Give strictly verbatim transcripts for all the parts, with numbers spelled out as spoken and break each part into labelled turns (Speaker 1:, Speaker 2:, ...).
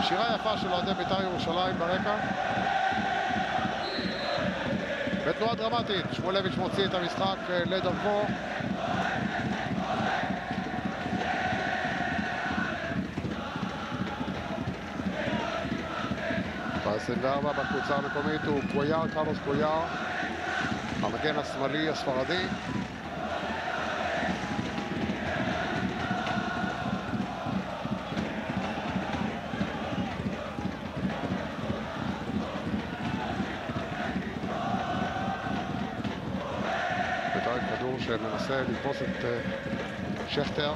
Speaker 1: שירה יפה של אוהדי בית"ר ירושלים ברקע. בתנועה דרמטית, שמואלביץ' מוציא את המשחק לדרכו. ב-עשרים וארבע בקבוצה המקומית הוא קוויאר, קרלוס קוויאר, המגן השמאלי הספרדי. בית"ר כדור שמנסה לתפוס את שכטר.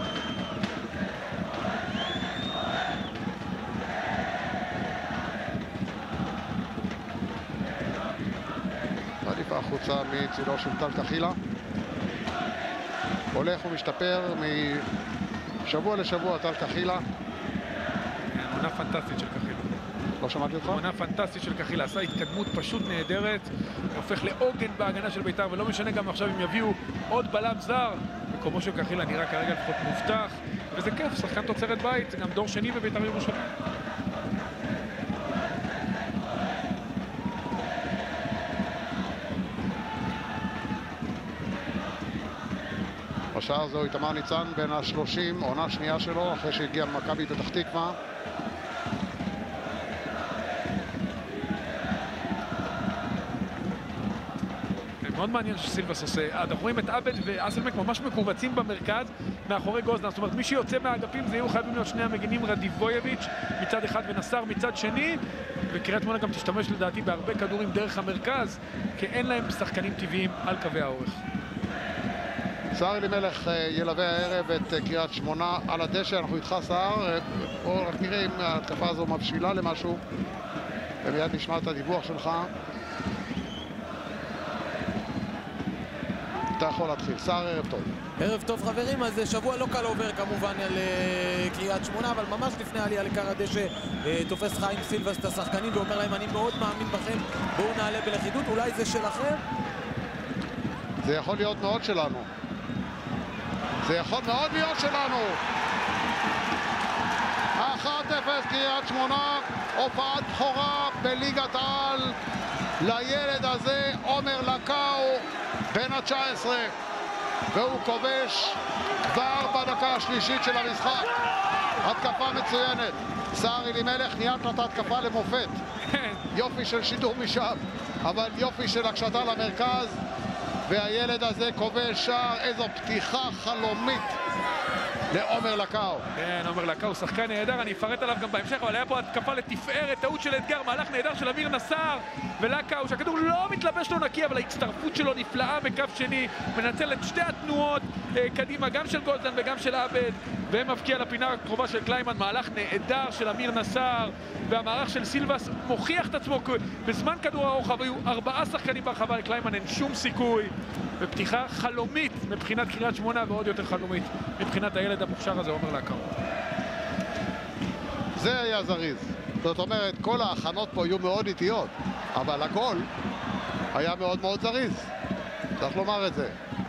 Speaker 1: החוצה מצילו של טל קחילה. הולך ומשתפר משבוע לשבוע טל קחילה.
Speaker 2: עונה פנטסטית של קחילה.
Speaker 1: לא שמעתי אותך?
Speaker 2: עונה פנטסטית של קחילה. עשה התקדמות פשוט נהדרת. הופך לעוגן בהגנה של בית"ר, ולא משנה גם עכשיו אם יביאו עוד בלם זר. מקומו של קחילה נראה כרגע לפחות מובטח. וזה כיף, שחקן תוצרת בית. זה גם דור שני בבית"ר ירושלים.
Speaker 1: בשעה הזו איתמר ניצן בין השלושים, עונה שנייה שלו, אחרי שהגיע ממכבי פתח תקווה.
Speaker 2: מאוד מעניין שסילבס עושה. אנחנו רואים את עבד ואסלמק ממש מקובצים במרכז מאחורי גוזלן. זאת אומרת, מי שיוצא מהאגפים זה יהיו חייבים להיות שני המגינים, רדיבויביץ' מצד אחד ונסר מצד שני. וקריית שמונה גם תשתמש לדעתי בהרבה כדורים דרך המרכז, כי אין להם שחקנים טבעיים על קווי האורך.
Speaker 1: סער אלימלך ילווה הערב את קריית שמונה על הדשא. אנחנו איתך סער, או רק נראה אם ההתקפה הזו מבשילה למשהו ומיד נשמע את הדיווח שלך. אתה יכול להתחיל. סער, ערב טוב.
Speaker 3: ערב טוב חברים, אז שבוע לא קל עובר כמובן על קריית שמונה, אבל ממש לפני העלייה לקר הדשא תופס חיים סילבס את השחקנים ואומר להם אני מאוד מאמין בכם, בואו נעלה בלכידות, אולי זה שלכם?
Speaker 1: זה יכול להיות מאוד שלנו. זה יכול מאוד להיות שלנו. אחת אפס קריית שמונה, הופעת בכורה בליגת העל לילד הזה, עומר לקאו, בן ה-תשע עשרה, והוא כובש כבר בדקה השלישית של המשחק. התקפה מצוינת. סער אלימלך ניית את ההתקפה למופת. יופי של שידור משם, אבל יופי של הקשתה למרכז. והילד הזה כובש שער. איזו פתיחה חלומית לעומר לקאו.
Speaker 2: כן, עומר לקאו שחקן נהדר, אני אפרט עליו גם בהמשך, אבל היה פה התקפה לתפארת, טעות של אתגר, מהלך נהדר של אמיר נסאר ולקאו, שהכדור לא מתלבש לו נקי, אבל ההצטרפות שלו נפלאה בקו שני, מנצל את שתי התנועות אה, קדימה, גם של גולדן וגם של עבד, ומבקיע לפינה הקרובה של קליימן. מהלך נהדר של אמיר נסאר, והמערך של סילבס מוכיח את עצמו. בזמן כדור הרוחב היו ארבעה שחקנים ברחבה, לקליימן אין שום סיכוי, ופתיחה חלומית מבחינת קריית שמונה, ועוד יותר חלומית מבחינת הילד המוכשר הזה, עומר לקאו.
Speaker 1: זה היה זריז. זאת אומרת, כל ההכנות פה היו מאוד איטיות, אבל הגול היה מאוד מאוד זריז. צריך לומר את זה.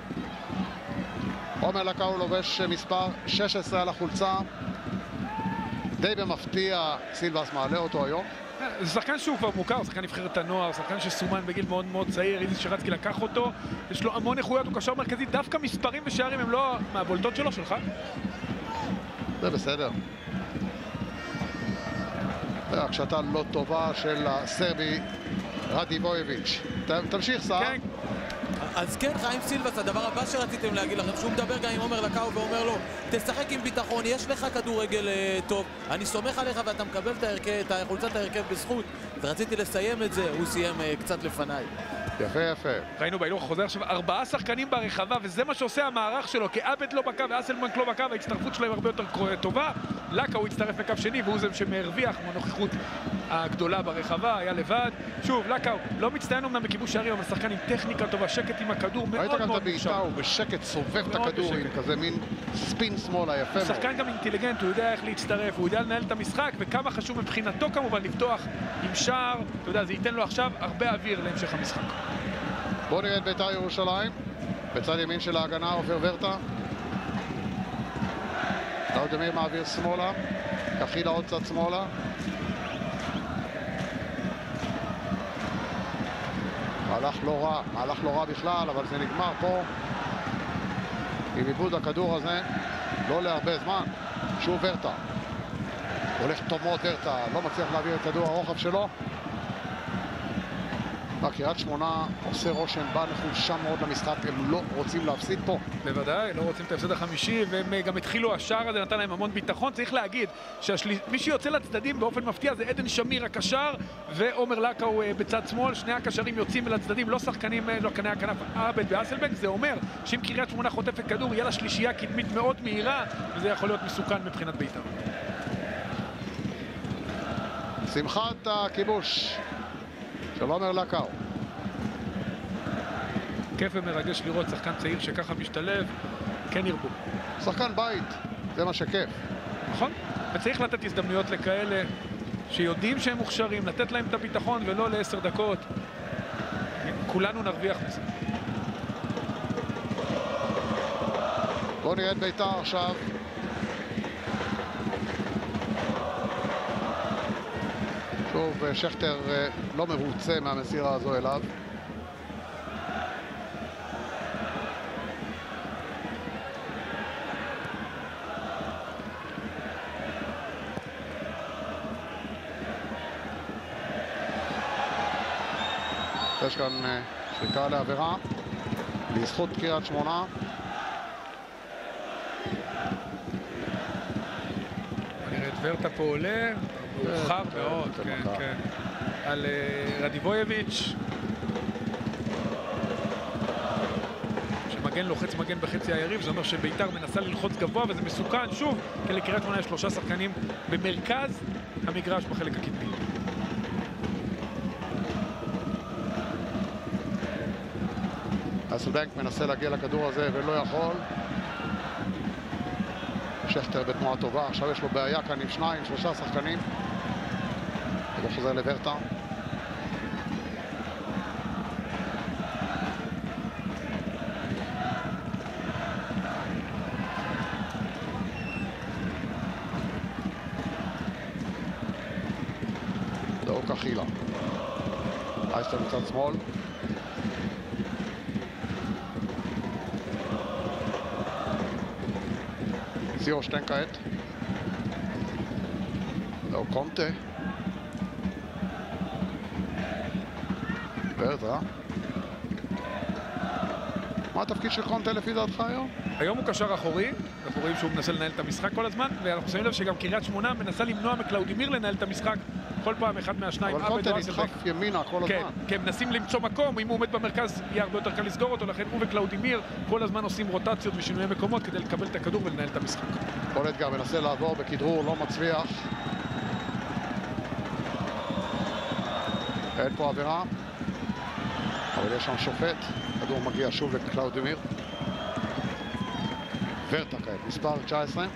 Speaker 1: עומר לקאו לובש מספר שש עשרה על החולצה. די במפתיע סילבס מעלה אותו היום.
Speaker 2: זה שחקן שהוא כבר מוכר, שחקן נבחרת הנוער, שחקן שסומן בגיל מאוד מאוד צעיר, איזי שרצקי לקח אותו, יש לו המון איכויות, הוא קשר מרכזי, דווקא מספרים ושערים הם לא מהבולטות שלו, שלך?
Speaker 1: זה בסדר. הקשתה לא טובה של הסרבי רדיבויביץ'. תמשיך סער.
Speaker 3: כן. אז כן, חיים סילבס, הדבר הבא שרציתם להגיד לכם, שהוא מדבר גם עם עומר לקאו ואומר לו תשחק עם ביטחון, יש לך כדורגל טוב, אני סומך עליך ואתה מקבל את חולצת ההרכב בזכות, ורציתי לסיים את זה, הוא סיים קצת לפניי.
Speaker 1: יפה יפה.
Speaker 2: ראינו בהילוך החוזר עכשיו ארבעה שחקנים ברחבה, וזה מה שעושה המערך שלו, כי עבד לא בקו ואסלמנק לא בקו, ההצטרפות שלהם הרבה יותר טובה. לקה הוא הצטרף מקו שני והוא זה שמרוויח מהנוכחות הגדולה ברחבה, היה לבד. שוב, לקה לא מצטיין אומנם בכיבוש שערים, אבל שחקן עם טכניקה טובה, שקט עם הכדור, מאוד מאוד
Speaker 1: ראית גם את הבעיטה, הוא בשקט סובב את הכדור עם כזה מין ספין שמאלה, יפה מאוד.
Speaker 2: הוא שחקן גם אינטליגנט, הוא יודע איך להצטרף, הוא יודע לנהל את המשחק, וכמה חשוב מבחינתו כמובן לפתוח עם שער, אתה יודע, זה ייתן לו עכשיו הרבה אוויר להמשך המשחק.
Speaker 1: בואו נראה את בית"ר ירושלים, בצד ימין של ההגנה עופר ורטה. דאוד אמיר מעביר שמאלה, קחילה עוד צד שמאלה. מהלך לא רע, מהלך לא רע בכלל, אבל זה נגמר פה עם עיבוד הכדור הזה, לא להרבה זמן. שוב ורטה. הולך טוב מאוד ורטה, לא מצליח להעביר את כדור הרוחב שלו. קריית שמונה עושה רושם, בא נחושה מאוד למשחק, הם לא רוצים להפסיד פה.
Speaker 2: בוודאי, לא רוצים את ההפסד החמישי, והם גם התחילו, השער הזה נתן להם המון ביטחון. צריך להגיד שמי שיוצא לצדדים באופן מפתיע זה עדן שמיר הקשר, ועומר לקאו בצד שמאל. שני הקשרים יוצאים לצדדים, לא שחקנים, לא קני הכנף עבד ואסלבנק. זה אומר שאם קריית שמונה חוטפת כדור, יהיה לה שלישייה קדמית מאוד מהירה, וזה יכול להיות מסוכן מבחינת בית"ר.
Speaker 1: שמחת הכיבוש של עומר לקאו.
Speaker 2: כיף ומרגש לראות שחקן צעיר שככה משתלב, כן ירבו.
Speaker 1: שחקן בית, זה מה שכיף.
Speaker 2: נכון? וצריך לתת הזדמנויות לכאלה שיודעים שהם מוכשרים, לתת להם את הביטחון ולא לעשר דקות. כולנו נרוויח מזה.
Speaker 1: בואו נראה את בית"ר עכשיו. שוב, שכטר לא מרוצה מהמסירה הזו אליו. יש כאן שריקה לעבירה לזכות קריית שמונה.
Speaker 2: נראה את ורטה פה עולה, מאוחר מאוד, כן, כן. על רדיבויביץ' שמגן לוחץ מגן בחצי היריב, זה אומר שבית"ר מנסה ללחוץ גבוה וזה מסוכן. שוב, כי לקריית שמונה יש שלושה שחקנים במרכז המגרש בחלק הקדמי.
Speaker 1: אסלבנק מנסה להגיע לכדור הזה ולא יכול. שכטר בתנועה טובה, עכשיו יש לו בעיה כאן עם שניים, שלושה שחקנים. הוא חוזר לוורטה. דאו קחילה. אייסטר מצד שמאל. ציור שטיין כעת. דאו קומטה. ורטה. מה התפקיד של קומטה לפי דעתך היום?
Speaker 2: היום הוא קשר אחורי, אנחנו רואים שהוא מנסה לנהל את המשחק כל הזמן, ואנחנו שמים לב שגם קריית שמונה מנסה למנוע מקלאודימיר לנהל את המשחק כל פעם אחד מהשניים.
Speaker 1: אבל קומטה נדחף ימינה כל הזמן.
Speaker 2: כן, כי הם מנסים למצוא מקום, אם הוא עומד במרכז יהיה הרבה יותר קל לסגור אותו, לכן הוא וקלאודימיר כל הזמן עושים רוטציות ושינויי מקומות כדי לקבל את הכדור ולנהל את המשחק.
Speaker 1: כל אתגר מנסה לעבור בכדרור, לא מצליח. אין פה עבירה, אבל יש שם שופט. הכדור מגיע שוב לקלאודימיר. ורטה כעת, מספר תשע עשרה.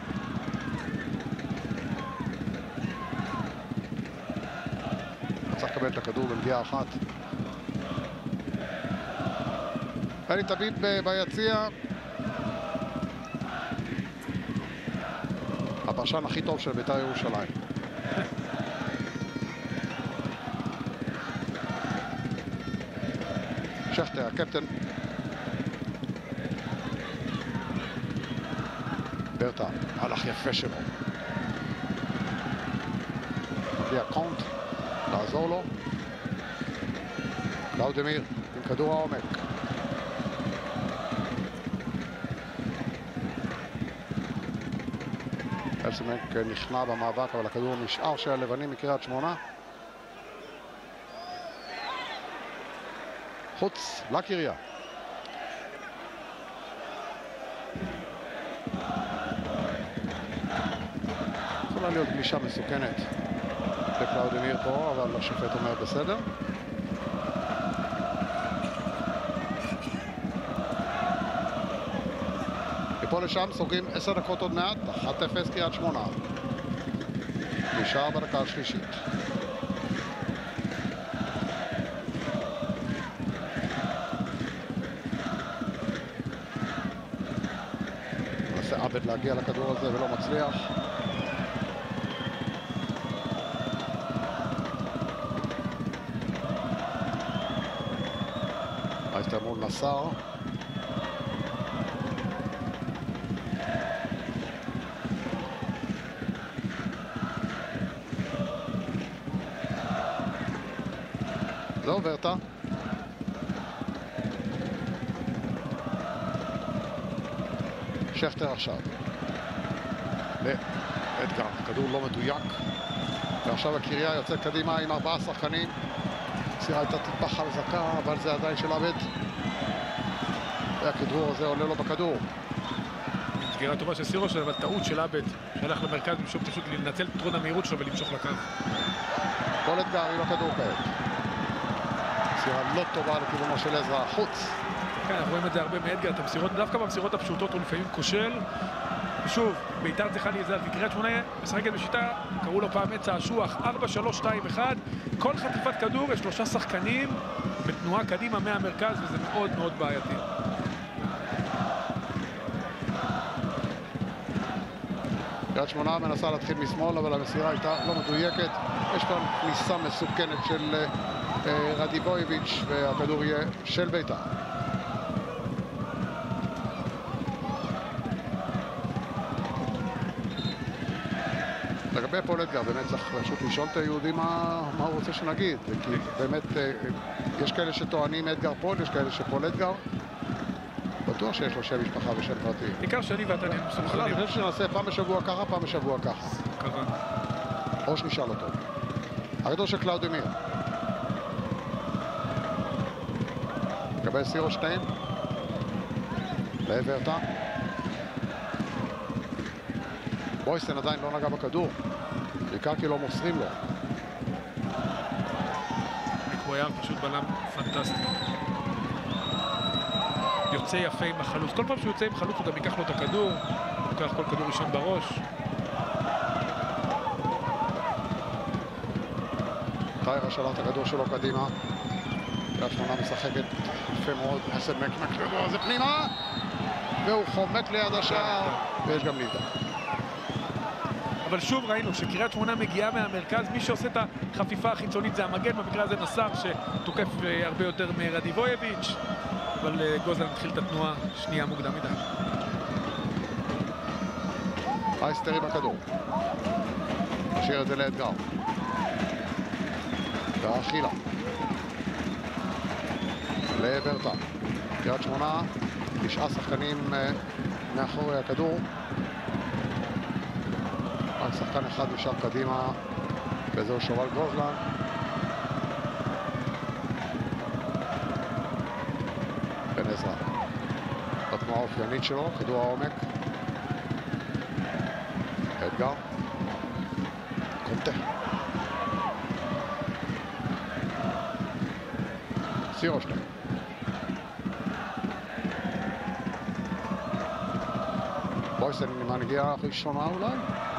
Speaker 1: צריך לקבל את הכדור במגיעה אחת. אלי תביט ביציע. הפרשן הכי טוב של בית"ר ירושלים. שכטר, הקפטן. ורטה, הלך יפה שלו. מגיע קונט, לעזור לו. קלאודימיר עם כדור העומק. אסלבנק נכנע במאבק, אבל הכדור נשאר של הלבנים מקריית שמונה. חוץ לקריה. יכולה להיות גלישה מסוכנת לקלאודימיר פה, אבל השופט אומר בסדר. מפה לשם סוגרים עשר דקות עוד מעט, אחת אפס קריית שמונה. נשאר בדקה השלישית. מנסה עבד להגיע לכדור הזה ולא מצליח. נסאר. זהו, ורטה. שכטר עכשיו. לאדגר, כדור לא מדויק. ועכשיו הקריה יוצאת קדימה עם ארבעה שחקנים. סירה הייתה טיפה חזקה, אבל זה עדיין של עבד. והכדרור הזה עולה לו בכדור.
Speaker 2: סגירה טובה של סירוש, אבל טעות של עבד, שהלך למרכז בשביל פשוט לנצל את יתרון המהירות שלו ולמשוך לקו.
Speaker 1: כל אתגר עם הכדור כעת. סירה לא טובה לכיוונו של עזרא, חוץ.
Speaker 2: כן, אנחנו רואים את זה הרבה מאתגר, את המסירות, דווקא במסירות הפשוטות הוא לפעמים כושל. ושוב, בית"ר צריכה להיזהר, וקריית שמונה משחקת בשיטה, קראו לו פעם עץ האשוח, ארבע שלוש שתיים אחת. כל חטיפת כדור יש שלושה שחקנים בתנועה קדימה מהמרכז, וזה מאוד מאוד בעייתי.
Speaker 1: קריית שמונה מנסה להתחיל משמאל, אבל המסירה הייתה לא מדויקת. יש כאן כניסה מסוכנת של uh, רדיבויביץ', והכדור יהיה של בית"ר. לגבי פול אדגר, באמת צריך פשוט לשאול את היהודי מה, מה הוא רוצה שנגיד. כי באמת יש כאלה שטוענים אדגר פול, יש כאלה שפול אדגר. בטוח שיש לו שם משפחה ושם פרטי.
Speaker 2: בעיקר שאני ואתה נהיה מסוכנים.
Speaker 1: אני חושב שנעשה פעם בשבוע ככה, פעם בשבוע ככה.
Speaker 2: קרה.
Speaker 1: או שנשאל אותו. הכדור של קלאודימיר. מקבל סירו שתיים. לעברתה. בויסן עדיין לא נגע בכדור. בעיקר כי לא מוסרים לו.
Speaker 2: מיקרויאר פשוט בלם פנטסטי. יוצא יפה עם החלוץ. כל פעם שהוא יוצא עם חלוץ הוא גם ייקח לו את הכדור. הוא לוקח כל כדור ראשון בראש.
Speaker 1: טיירה שלח את הכדור שלו קדימה. קריית שמונה משחקת יפה מאוד. חסד מק עם הכדור הזה פנימה. והוא חומק ליד השער. ויש גם לידה.
Speaker 2: אבל שוב ראינו שקריית שמונה מגיעה מהמרכז, מי שעושה את החפיפה החיצונית זה המגן, במקרה הזה נסאר שתוקף הרבה יותר מרדיבויביץ', אבל גוזלן התחיל את התנועה שנייה מוקדם מדי.
Speaker 1: אייסטר עם הכדור. נשאיר את זה לאתגר. והאכילה. לברטה. קריית שמונה, תשעה שחקנים מאחורי הכדור. רק שחקן אחד נשאר קדימה, וזהו שובל גוזלן. בן עזרא. בתנועה האופיינית שלו, כדור העומק. אתגר. קונטה. סירו שתיים. בויסן עם הנגיעה הראשונה אולי.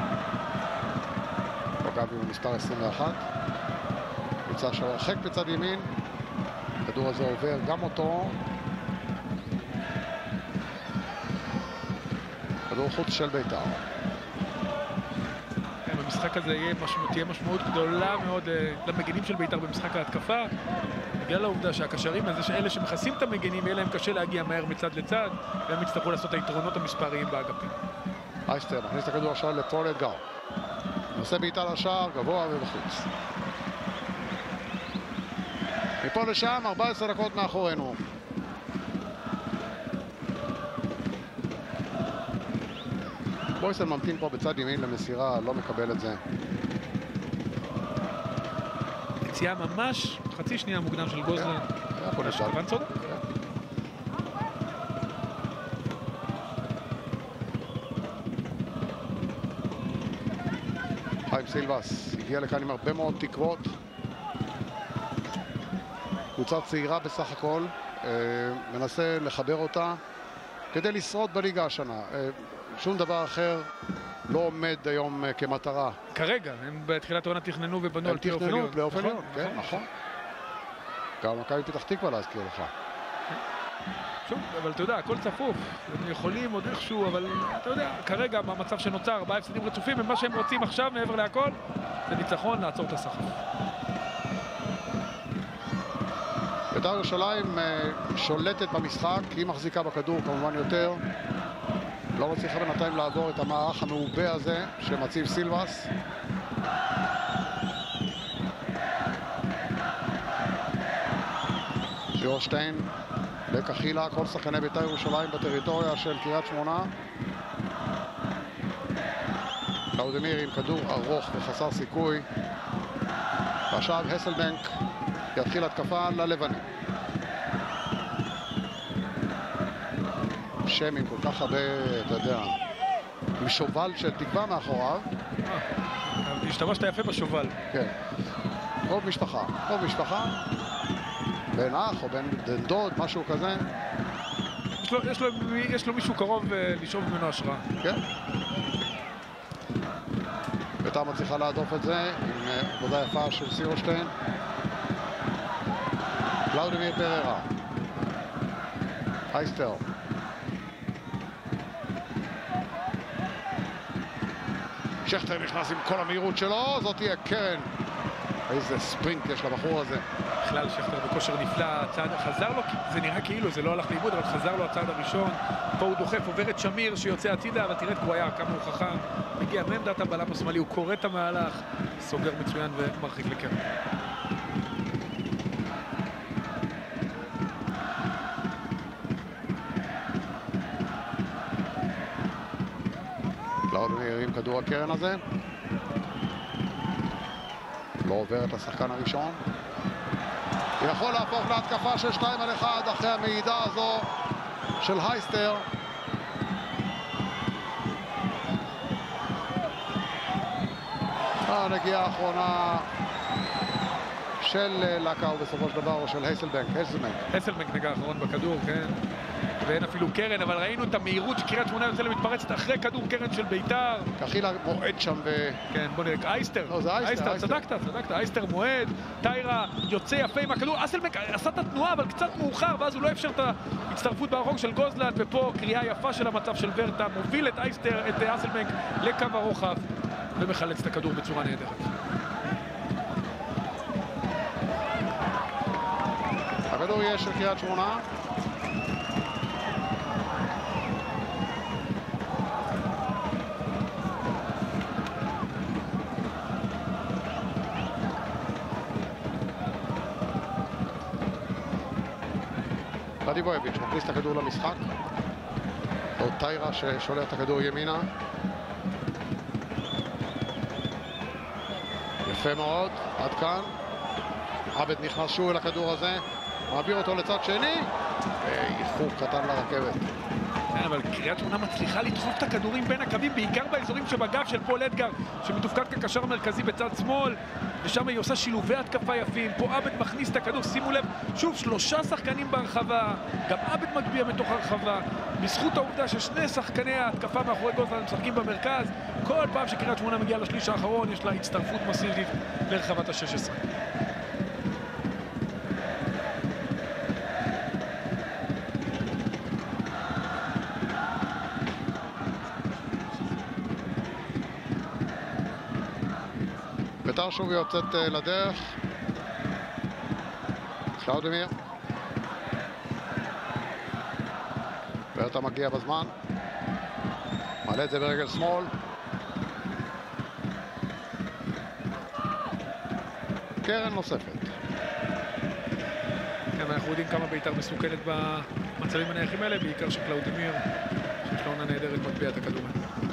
Speaker 1: פגע במספר עשרים ואחת. קבוצה שהרחק בצד ימין. הכדור הזה עובר גם אותו. כדור חוץ של בית"ר.
Speaker 2: במשחק הזה תהיה משמעות גדולה מאוד למגנים של בית"ר במשחק ההתקפה. בגלל העובדה שהקשרים הזה, שאלה שמכסים את המגנים, יהיה להם קשה להגיע מהר מצד לצד, והם יצטרכו לעשות את היתרונות המספריים באגפים.
Speaker 1: אייסטר מכניס את הכדור עכשיו לפול אתגר. נושא בעיטה לשער, גבוה ובחוץ. מפה לשם, ארבע עשרה דקות מאחורינו. בויסן ממתין פה בצד ימין למסירה, לא מקבל את זה.
Speaker 2: יציאה ממש חצי שנייה מוקדם של גוזלן.
Speaker 1: היה פה נשאר.
Speaker 2: כיוון צודק.
Speaker 1: חיים סילבס הגיע לכאן עם הרבה מאוד תקוות. קבוצה צעירה בסך הכל, מנסה לחבר אותה כדי לשרוד בליגה השנה. שום דבר אחר לא עומד היום כמטרה.
Speaker 2: כרגע, הם בתחילת העונה תכננו ובנו על פי אופן
Speaker 1: עליון. הם תכננו באופן עליון, כן, נכון. גם מכבי פתח תקווה להזכיר לך.
Speaker 2: שוב, אבל אתה יודע, הכל צפוף. הם יכולים עוד איכשהו, אבל אתה יודע, כרגע במצב שנוצר, ארבעה הפסדים רצופים, ומה שהם רוצים עכשיו, מעבר להכל, זה ניצחון לעצור את הסחף.
Speaker 1: בית"ר ירושלים שולטת במשחק, היא מחזיקה בכדור כמובן יותר. לא מצליחה בינתיים לעבור את המערך המעובה הזה שמציב סילבס. שיורשטיין, לקחילה, כל שחקני בית"ר ירושלים בטריטוריה של קריית שמונה. קלאודמיר עם כדור ארוך וחסר סיכוי. ועכשיו הסלבנק יתחיל התקפה ללבנים. שם עם כל כך הרבה, אתה יודע, עם שובל של תקווה מאחוריו.
Speaker 2: השתמשת יפה בשובל.
Speaker 1: כן. קרוב משפחה, קרוב משפחה. בן אח או בן דוד, משהו כזה.
Speaker 2: יש לו, יש לו, יש לו מישהו קרוב לשאוב ממנו השראה.
Speaker 1: כן. בית"ר מצליחה להדוף את זה עם עבודה יפה של סירושטיין. קלאודמיר פררה. אייסטר. שכטר נכנס עם כל המהירות שלו, זאת תהיה קרן. איזה ספרינט יש לבחור הזה.
Speaker 2: בכלל שכטר בכושר נפלא, הצעד חזר לו, זה נראה כאילו זה לא הלך לאיבוד, אבל חזר לו הצעד הראשון. פה הוא דוחף, עובר את שמיר שיוצא הצידה, אבל תראה את קוויה, כמה הוא חכם. מגיע מעמדת הבלם השמאלי, הוא קורא את המהלך, סוגר מצוין ומרחיק לקרן.
Speaker 1: קלאודמיר עם כדור הקרן הזה. לא עובר את השחקן הראשון. יכול להפוך להתקפה של שתיים על אחד אחרי המעידה הזו של הייסטר. הנגיעה האחרונה של לקאו בסופו של דבר, או של הסלבנק. הסלבנק.
Speaker 2: הסלבנק נגע האחרון בכדור, כן. ואין אפילו קרן, אבל ראינו את המהירות שקריית שמונה יוצא למתפרצת אחרי כדור קרן של בית"ר.
Speaker 1: קחילה מועד שם ו...
Speaker 2: כן, בוא נראה, אייסטר.
Speaker 1: לא, זה אייסטר.
Speaker 2: אייסטר, צדקת, צדקת. אייסטר מועד, טיירה יוצא יפה עם הכדור. אסלבנק עשה את התנועה, אבל קצת מאוחר, ואז הוא לא אפשר את ההצטרפות ברחוק של גוזלן, ופה קריאה יפה של המצב של ורטה, מוביל את אייסטר, את אסלבנק לקו הרוחב, ומחלץ את הכדור בצורה נהדרת.
Speaker 1: הכדור יהיה של קריית שמונה. רדיבויביץ' מכניס את הכדור למשחק. עוד טיירה ששולח את הכדור ימינה. יפה מאוד, עד כאן. עבד נכנס שוב אל הכדור הזה, מעביר אותו לצד שני, ואיחור קטן לרכבת.
Speaker 2: כן, אבל קריית שמונה מצליחה לדחוף את הכדורים בין הקווים, בעיקר באזורים שבגב של פול אדגר, שמתופקד כקשר מרכזי בצד שמאל, ושם היא עושה שילובי התקפה יפים. פה עבד מכניס את הכדור, שימו לב, שוב שלושה שחקנים ברחבה, גם עבד מגביה מתוך הרחבה, בזכות העובדה ששני שחקני ההתקפה מאחורי גוזלן משחקים במרכז. כל פעם שקריית שמונה מגיעה לשליש האחרון יש לה הצטרפות מסיבית לרחבת ה-שש עשרה.
Speaker 1: בית"ר שוב יוצאת לדרך. קלאודמיר. ורטה מגיע בזמן. מעלה את זה ברגל שמאל. קרן נוספת.
Speaker 2: כן, אנחנו יודעים כמה בית"ר מסוכנת במצבים הנייחים האלה, בעיקר שקלאודמיר, שיש לו עונה נהדרת, מטביע את הכדור.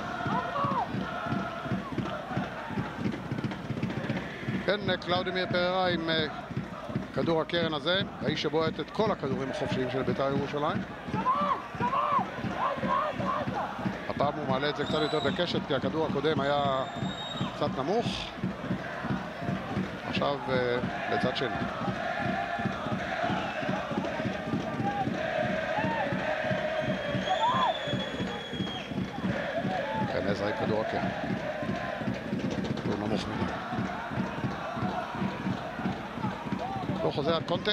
Speaker 1: כן, קלאודמיר פררה עם כדור הקרן הזה, האיש שבועט את כל הכדורים החופשיים של בית"ר ירושלים. הפעם הוא מעלה את זה קצת יותר בקשת, כי הכדור הקודם היה קצת נמוך. עכשיו לצד שני. כן, עזרא עם כדור הקרן. כדור נמוך ממנו. לא חוזר עד קונטה.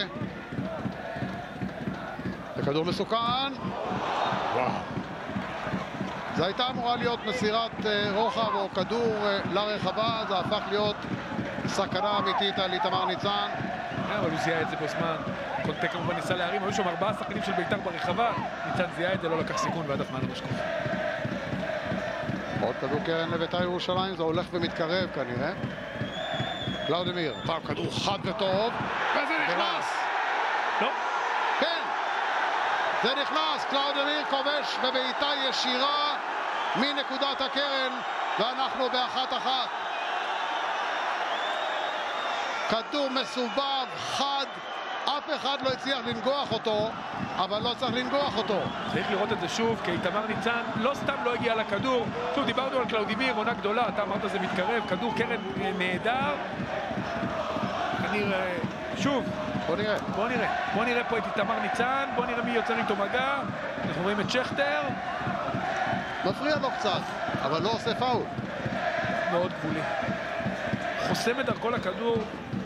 Speaker 1: זה כדור מסוכן. וואו. זה הייתה אמורה להיות מסירת רוחב או כדור לרחבה, זה הפך להיות סכנה אמיתית על איתמר ניצן.
Speaker 2: אבל הוא זיהה את זה בזמן. קונטה כמובן ניסה להרים, היו שם ארבעה שחקנים של בית"ר ברחבה, ניצן זיהה את זה, לא לקח סיכון ועד הזמן המשקוף.
Speaker 1: עוד כדור קרן לבית"ר ירושלים, זה הולך ומתקרב כנראה. קלאודמיר, פעם כדור חד וטוב, וזה נכנס!
Speaker 2: לא?
Speaker 1: כן, זה נכנס, קלאודמיר כובש בבעיטה ישירה מנקודת הקרן, ואנחנו באחת אחת. כדור מסובב, חד, אף אחד לא הצליח לנגוח אותו, אבל לא צריך לנגוח אותו.
Speaker 2: צריך לראות את זה שוב, כי תמר ניצן לא סתם לא הגיע לכדור. שוב, דיברנו על קלאודימיר, עונה גדולה, אתה אמרת זה מתקרב, כדור קרן נהדר. אני... שוב,
Speaker 1: בוא נראה.
Speaker 2: בוא נראה. בוא נראה פה את תמר ניצן, בוא נראה מי יוצר איתו מגע. אנחנו רואים את שכטר.
Speaker 1: מפריע לו קצת, אבל לא עושה פאול.
Speaker 2: מאוד גבולי. חוסם את דרכו לכדור.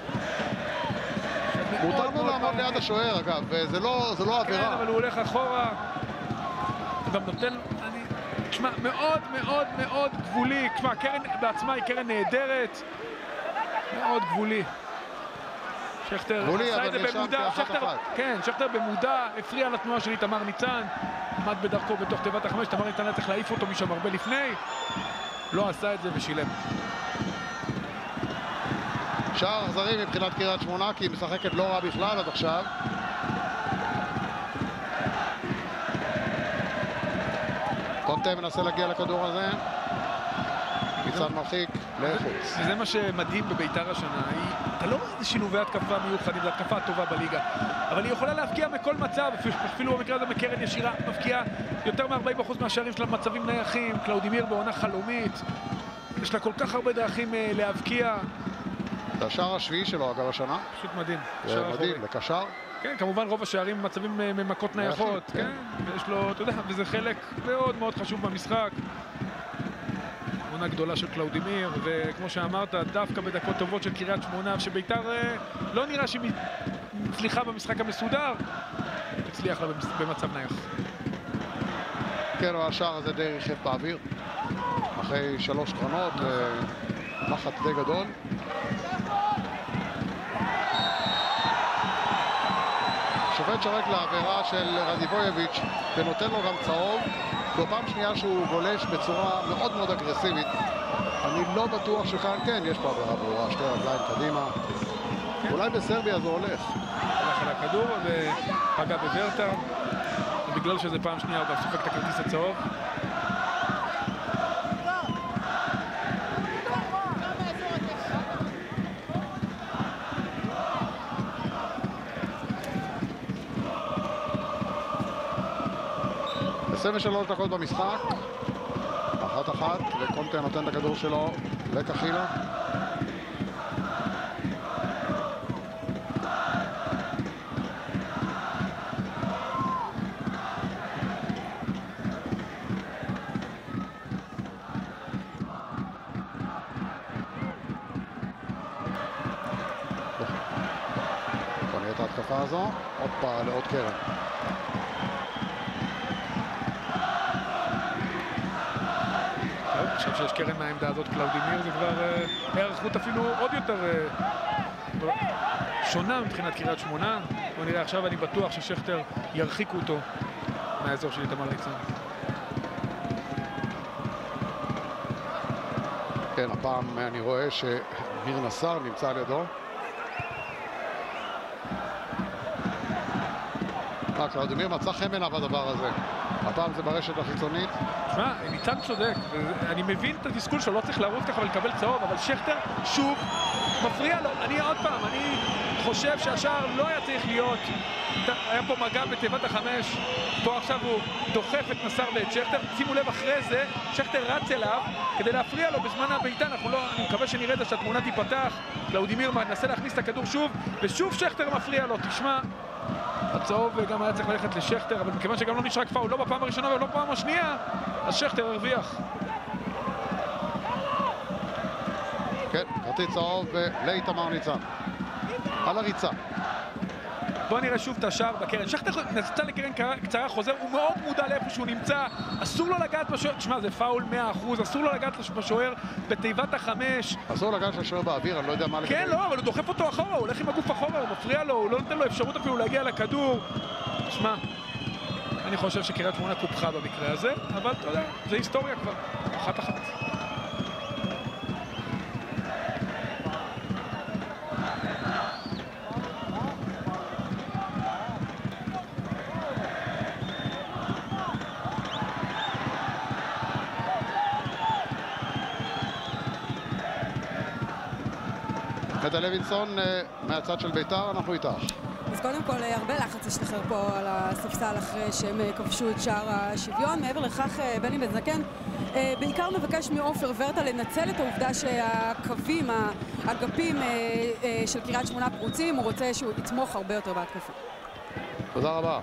Speaker 1: מותר לו לעמוד ליד השוער, אגב, וזה לא, זה לא עבירה.
Speaker 2: כן, אבל הוא הולך אחורה. הוא גם נותן... אני... תשמע, מאוד מאוד מאוד גבולי. תשמע, הקרן בעצמה היא קרן נהדרת. מאוד גבולי. שכטר עשה את זה במודע. שכטר, כן, שכטר במודע הפריע לתנועה של תמר ניצן. עמד בדרכו בתוך תיבת החמש. תמר ניצן היה צריך להעיף אותו משם הרבה לפני. לא עשה את זה ושילם.
Speaker 1: שער אכזרי מבחינת קריית שמונה, כי היא משחקת לא רע בכלל עד עכשיו. קונטה מנסה להגיע לכדור הזה. ניצן מרחיק לחוץ.
Speaker 2: וזה מה שמדהים בבית"ר השנה. אתה לא רואה איזה שילובי התקפה מיוחדים, זו התקפה טובה בליגה. אבל היא יכולה להבקיע מכל מצב, אפילו במקרה הזה מקרן ישירה, מבקיעה יותר מ-ארבעים אחוז מהשערים שלה במצבים נייחים. קלאודימיר בעונה חלומית. יש לה כל כך הרבה דרכים להבקיע.
Speaker 1: זה השער השביעי שלו, אגב, השנה.
Speaker 2: פשוט מדהים.
Speaker 1: זה מדהים, לקשר.
Speaker 2: כן, כמובן רוב השערים במצבים ממכות נייחות. כן, ויש לו, אתה יודע, וזה חלק מאוד מאוד חשוב במשחק. עונה גדולה של קלאודימיר, וכמו שאמרת, דווקא בדקות טובות של קריית שמונה, שבית"ר לא נראה שהיא מצליחה במשחק המסודר, הצליח לה במצב נייח.
Speaker 1: כן, אבל השער הזה די ריחף באוויר. אחרי שלוש קרנות, לחץ די גדול. שופט שורק לעבירה של רדיבויביץ' ונותן לו גם צהוב. זו פעם שנייה שהוא גולש בצורה מאוד מאוד אגרסיבית. אני לא בטוח שכאן כן, יש פה עבירה ברורה, שתי רגליים קדימה. אולי בסרביה זה הולך.
Speaker 2: הלך על הכדור ופגע בוורטה, ובגלל שזה פעם שנייה הוא גם סופק את הכרטיס הצהוב.
Speaker 1: עשרים ושלוש דקות במשחק, אחת אחת, וקונטה נותן את הכדור שלו לקחילה. בוא נראה את ההתקפה הזו, הופה לעוד קרן.
Speaker 2: אני חושב שיש קרן מהעמדה הזאת, קלאודימיר, זה כבר הערכות אפילו עוד יותר שונה מבחינת קריית שמונה. בוא נראה, עכשיו אני בטוח ששכטר ירחיקו אותו מהאזור של תמר ניצן.
Speaker 1: כן, הפעם אני רואה שמיר נסר נמצא על ידו. קלאודימיר מצא חן עליו הדבר הזה. הפעם זה ברשת החיצונית.
Speaker 2: תשמע, ניצן צודק, אני מבין את התסכול שלו, לא צריך לרוץ ככה ולקבל צהוב, אבל שכטר שוב מפריע לו. אני עוד פעם, אני חושב שהשער לא היה צריך להיות, היה פה מגע בתיבת החמש, פה עכשיו הוא דוחף את נסר ואת שכטר, שימו לב אחרי זה, שכטר רץ אליו כדי להפריע לו בזמן הבעיטה. אנחנו לא, אני מקווה שנראה את זה שהתמונה תיפתח, קלאודימיר מנסה להכניס את הכדור שוב, ושוב שכטר מפריע לו. תשמע, הצהוב גם היה צריך ללכת לשכטר, אבל מכיוון שגם לא נשרק פאול, לא בפעם הראשונה ולא בפעם השנייה, אז שכטר הרוויח.
Speaker 1: כן, כרטיס צהוב לאיתמר ניצן. על הריצה.
Speaker 2: בוא נראה שוב את השער בקרן. שכטר נצא לקרן קצרה, חוזר, הוא מאוד מודע לאיפה שהוא נמצא, אסור לו לגעת בשוער, תשמע, זה פאול מאה אחוז, אסור לו לגעת בשוער בתיבת החמש.
Speaker 1: אסור לגעת לשוער באוויר, אני לא יודע מה לגבי.
Speaker 2: כן, לא, אבל הוא דוחף אותו אחורה, הוא הולך עם הגוף אחורה, הוא מפריע לו, הוא לא נותן לו אפשרות אפילו להגיע לכדור. תשמע, אני חושב שקריית שמונה קופחה במקרה הזה, אבל אתה יודע, זה היסטוריה כבר, אחת אחת.
Speaker 1: נטע לוינסון מהצד של בית"ר, אנחנו איתך.
Speaker 4: אז קודם כל, הרבה לחץ השתחרר פה על הספסל אחרי שהם כבשו את שער השוויון. מעבר לכך, בני בן זקן בעיקר מבקש מעופר ורטה לנצל את העובדה שהקווים, האגפים של קריית שמונה פרוצים, הוא רוצה שהוא יתמוך הרבה יותר בהתקפה.
Speaker 1: תודה רבה.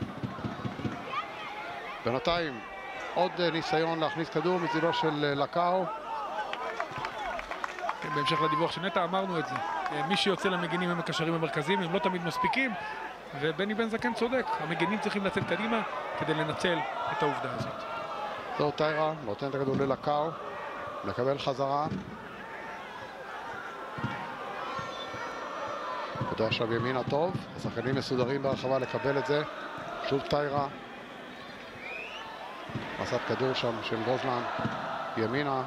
Speaker 1: בינתיים עוד ניסיון להכניס כדור מצדו של לקאו.
Speaker 2: בהמשך לדיווח של נטע אמרנו את זה, מי שיוצא למגנים הם הקשרים המרכזיים, הם לא תמיד מספיקים, ובני בן זקן צודק, המגנים צריכים לצאת קדימה כדי לנצל את העובדה הזאת.
Speaker 1: זהו טיירה, נותן את הכדור ללקאו, לקבל חזרה. יודע עכשיו ימינה טוב, השחקנים מסודרים ברחבה לקבל את זה. שוב טיירה. מסת כדור שם של גוזלן, ימינה.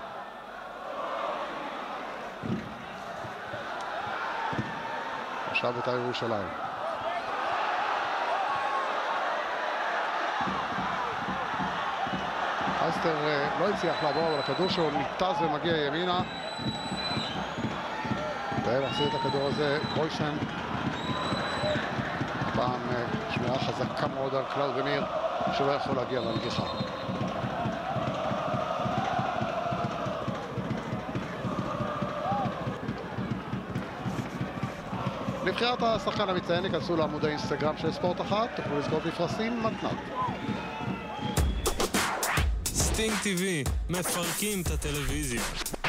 Speaker 1: עכשיו בית"ר ירושלים. אייסטר לא הצליח לעבור, אבל הכדור שלו ניתז ומגיע ימינה. ומחזיר את הכדור הזה, בויסן. הפעם שמירה חזקה מאוד על קלאודמיר, שלא יכול להגיע לנגיחה. לבחירת השחקן המצטיין, יכנסו לעמוד האינסטגרם של ספורט אחת, תוכלו לזכות בפרסים מתנת.
Speaker 5: סטינג טיווי, מפרקים את הטלוויזיה.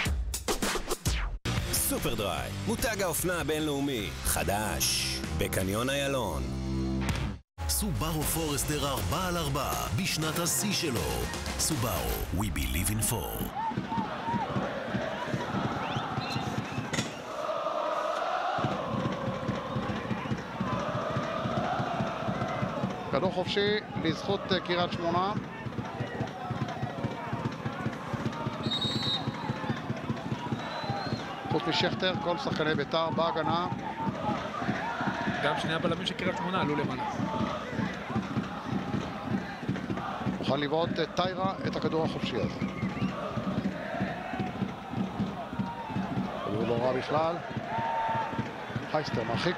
Speaker 6: סופר דריי, מותג האופנה הבינלאומי, חדש, בקניון איילון.
Speaker 7: סובארו פורסטר ארבע על ארבע, בשנת השיא שלו. סובארו, we believe in four.
Speaker 1: כדור חופשי לזכות קריית שמונה. חוץ משכטר, כל שחקני בית"ר בהגנה.
Speaker 2: גם שני הבלמים של קריית שמונה עלו למעלה.
Speaker 1: מוכן לבעוט טיירה את הכדור החופשי הזה. כדור לא רע בכלל. אייסטר מרחיק.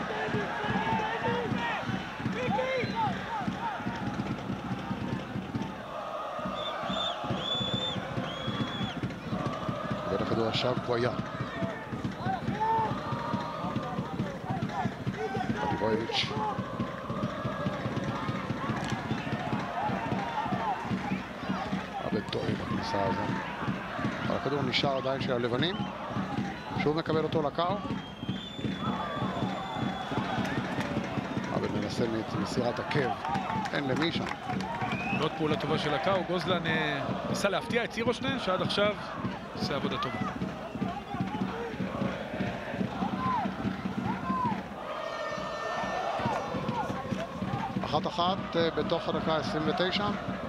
Speaker 1: הכדור עכשיו קוויה. אדיבויביץ'. עבד טועה בכניסה הזו. אבל הכדור נשאר עדיין של הלבנים. שוב מקבל אותו לקאו. עבד מנסה מסירת עקב. אין למי שם.
Speaker 2: עוד פעולה טובה של לקאו. גוזלן ניסה להפתיע את צירושנה, שעד עכשיו עושה עבודה טובה.
Speaker 1: אחת אחת בתוך הדקה עשרים ותשע.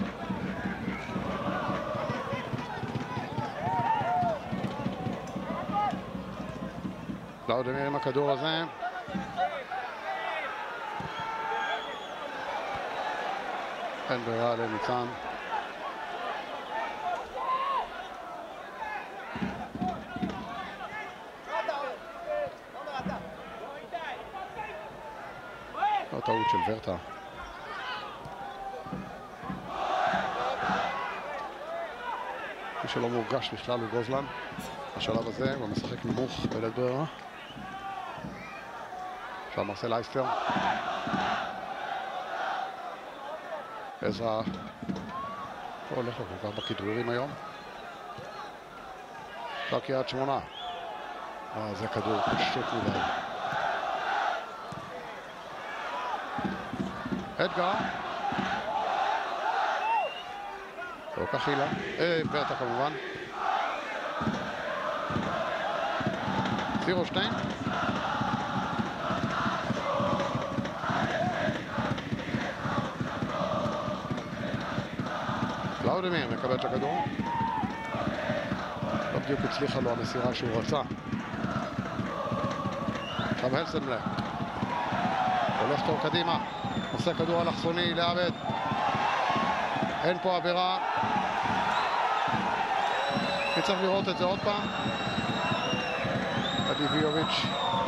Speaker 1: קלאודמיר עם הכדור הזה. אין ברירה לניצן. לא טעות של ורטה. מי שלא מורגש בכלל הוא גוזלן. בשלב הזה הוא משחק נמוך בלית ברירה. עכשיו מרסל אייסטר. עזרא לא הולך לו כל כך בכדרורים היום. עכשיו קריית שמונה. אה, זה כדור פשוט מדי. אדגר. לא כך הילה. אה, ורטה כמובן. זירושטיין. קלאודמיר מקבל את הכדור. לא בדיוק הצליחה לו המסירה שהוא רצה. עכשיו הלסנבלק. הולך טוב קדימה. עושה כדור אלכסוני לעבד. אין פה עבירה. צריך לראות את זה עוד פעם. אדיביוביץ'.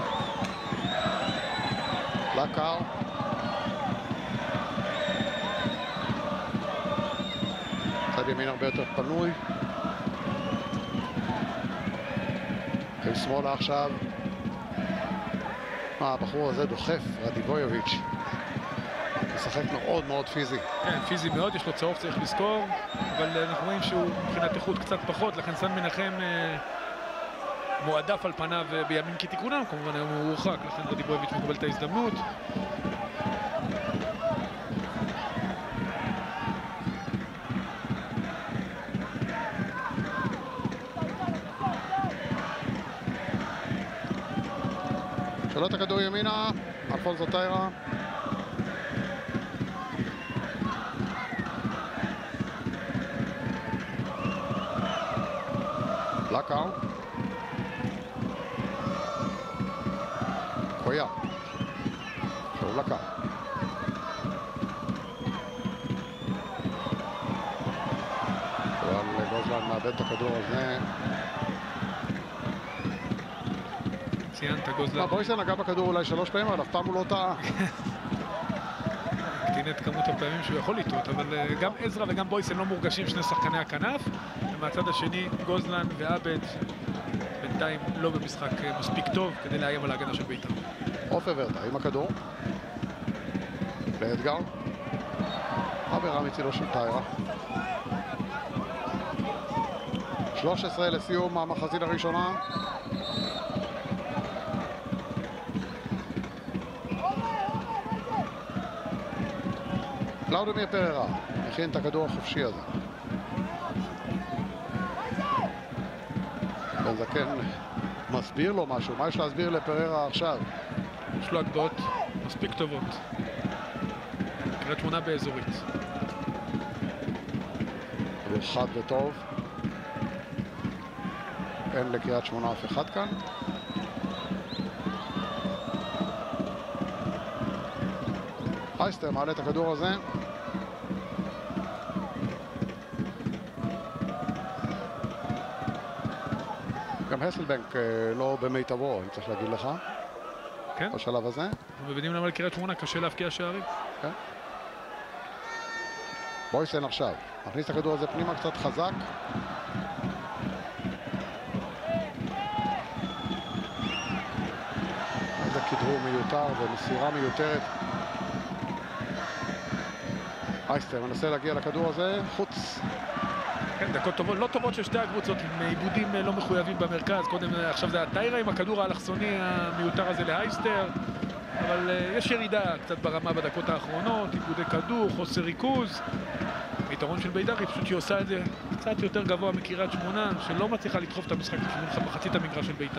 Speaker 1: לקאו. צד ימין הרבה יותר פנוי. שמאלה עכשיו. מה, הבחור הזה דוחף, רדיבויוביץ'. משחק מאוד מאוד פיזי.
Speaker 2: כן, פיזי מאוד, יש לו צהוב, צריך לזכור, אבל אנחנו רואים שהוא מבחינת איכות קצת פחות, לכן סן מנחם אה, מועדף על פניו בימים כתיקונם, כמובן היום הוא הורחק, לכן רדיבויוביץ' מקבל את ההזדמנות.
Speaker 1: שאלות הכדור ימינה, אלפונסו טיירה. לקאו. קויה. שוב לקאו. אבל גוזלן מאבד את הכדור הזה.
Speaker 2: ציינת גוזלן.
Speaker 1: בויסן נגע בכדור אולי שלוש פעמים, אבל אף פעם הוא לא טעה.
Speaker 2: הקטין את כמות הפעמים שהוא יכול לטעות, אבל גם עזרא וגם בויסן לא מורגשים, שני שחקני הכנף. ומהצד השני, גוזלן ועבד בינתיים לא במשחק מספיק טוב כדי לאיים על ההגנה של בית"ר.
Speaker 1: עופר ורטה עם הכדור. לאתגר. עבירה מצילו של טיירה. שלוש עשרה לסיום המחצית הראשונה. קלאודמיר פררה מכין את הכדור החופשי הזה. בן זקן מסביר לו משהו. מה יש להסביר לפררה עכשיו?
Speaker 2: יש לו הגבהות מספיק טובות. קריית שמונה באזורית.
Speaker 1: כדור חד וטוב. אין לקריית שמונה אף אחד כאן. אייסטר מעלה את הכדור הזה. גם הסלבנק לא במיטבו, אני צריך להגיד לך.
Speaker 2: כן?
Speaker 1: בשלב הזה.
Speaker 2: אנחנו מבינים למה לקריית שמונה קשה להבקיע שערים.
Speaker 1: כן. בויסן עכשיו. מכניס את הכדור הזה פנימה קצת חזק. איזה כדרור מיותר ומסירה מיותרת. אייסטר מנסה להגיע לכדור הזה, חוץ.
Speaker 2: כן, דקות טובות, לא טובות של שתי הקבוצות עם עיבודים לא מחויבים במרכז. קודם, עכשיו זה הטיירה עם הכדור האלכסוני המיותר הזה לאייסטר, אבל uh, יש ירידה קצת ברמה בדקות האחרונות, עיבודי כדור, חוסר ריכוז. היתרון של בית"ר היא פשוט שהיא עושה את זה קצת יותר גבוה מקריית שמונה, שלא מצליחה לדחוף את המשחק לכיוון מחצית המגרש של בית"ר.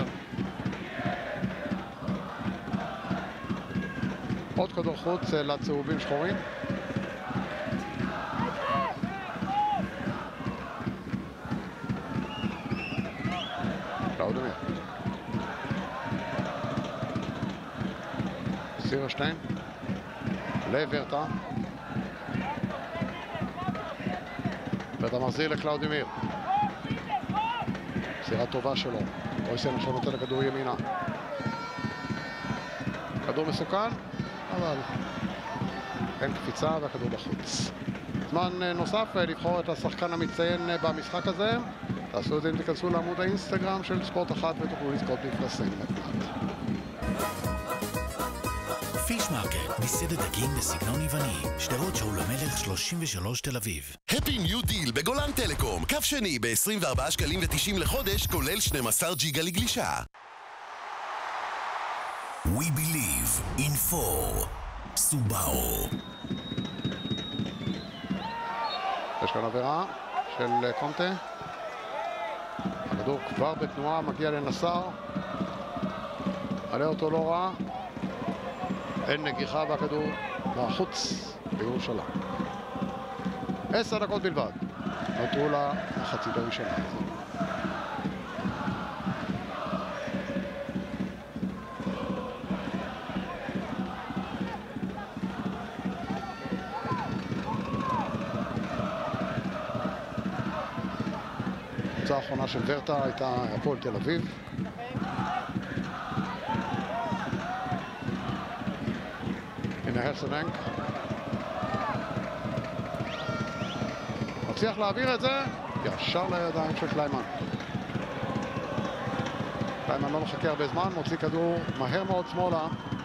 Speaker 1: עוד כדור חוץ לצהובים שחורים. קלאודמיר. זירושטיין. לוורטה. ורטה מחזיר לקלאודמיר. מסירה טובה שלו. בויסן עכשיו נותן לכדור ימינה. כדור מסוכן, אבל אין קפיצה והכדור בחוץ. זמן נוסף לבחור את השחקן המצטיין במשחק הזה. תעשו את זה אם תיכנסו לעמוד האינסטגרם של ספורט אחת ותוכלו לזכות בפרסים מתנת.
Speaker 7: פיש מרקט, מסעדת דגים בסגנון יווני, שדרות שאול המלך שלושים ושלוש תל אביב.
Speaker 8: הפי ניו דיל בגולן טלקום, קו שני ב-עשרים וארבעה שקלים ותשעים לחודש, כולל שנים עשר ג'יגה לגלישה.
Speaker 7: We believe in four. סובארו.
Speaker 1: יש כאן עבירה של קונטה. הכדור כבר בתנועה, מגיע לנסר. עלה אותו לא רע. אין נגיחה והכדור מהחוץ בירושלים. עשר דקות בלבד. נותרו לה מחצית הראשונה. הקבוצה האחרונה של ורטה הייתה הפועל תל אביב. הנה הרסננק. מצליח להעביר את זה ישר לידיים של קליימן. קליימן לא מחכה הרבה זמן, מוציא כדור מהר מאוד שמאלה.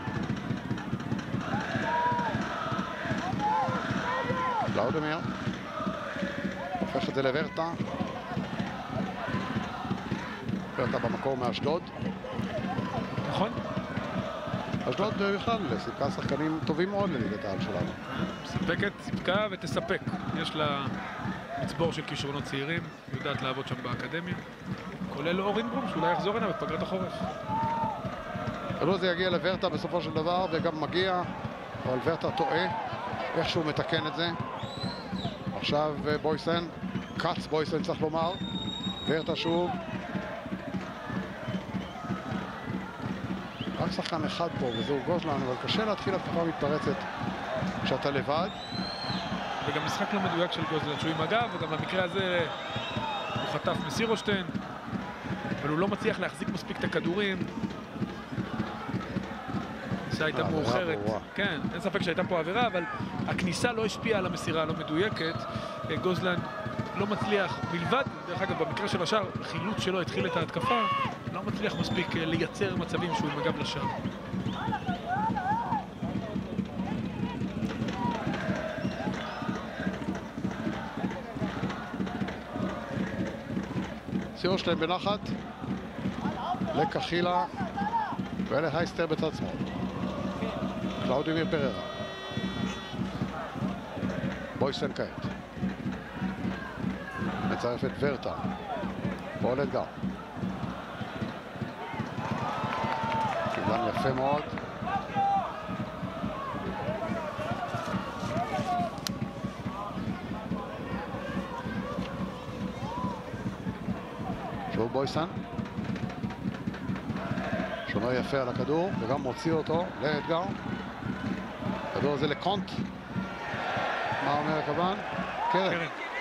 Speaker 1: לאודמיר. הופך את זה לוורטה. ורטה במקור מאשדוד.
Speaker 2: נכון.
Speaker 1: אשדוד בכלל סיפקה שחקנים טובים מאוד לליגת העל שלנו.
Speaker 2: מספקת, סיפקה ותספק. יש לה מצבור של כישרונות צעירים, יודעת לעבוד שם באקדמיה. כולל אורן ברום, שאולי יחזור הנה בפגרת החורף.
Speaker 1: אבל זה יגיע לוורטה בסופו של דבר, וגם מגיע, אבל וורטה טועה, איכשהו מתקן את זה. עכשיו בויסן, קאץ בויסן צריך לומר. וורטה שוב. רק שחקן אחד פה, וזהו גוזלן, אבל קשה להתחיל התקפה מתפרצת כשאתה לבד.
Speaker 2: וגם משחק לא מדויק של גוזלן, שהוא עם הגב, וגם במקרה הזה הוא חטף מסירושטיין, אבל הוא לא מצליח להחזיק מספיק את הכדורים. זה הייתה מאוחרת. כן, אין ספק שהייתה פה עבירה, אבל הכניסה לא השפיעה על המסירה הלא מדויקת. גוזלן לא מצליח, מלבד, דרך אגב, במקרה של השאר, חילוץ שלו התחיל את ההתקפה, לא מצליח מספיק לייצר מצבים שהוא עם הגב לשער.
Speaker 1: סירושטיין בנחת, לקחילה ולהייסטר בצד שמאל. קלאודימיר פררה. בויסן כעת. מצרף את ורטה. פועל אתגר. כיוון יפה מאוד. שוב בויסן. שומר יפה על הכדור וגם מוציא אותו לאתגר. הכדור הזה לקונט. מה אומר הכוון? קרן.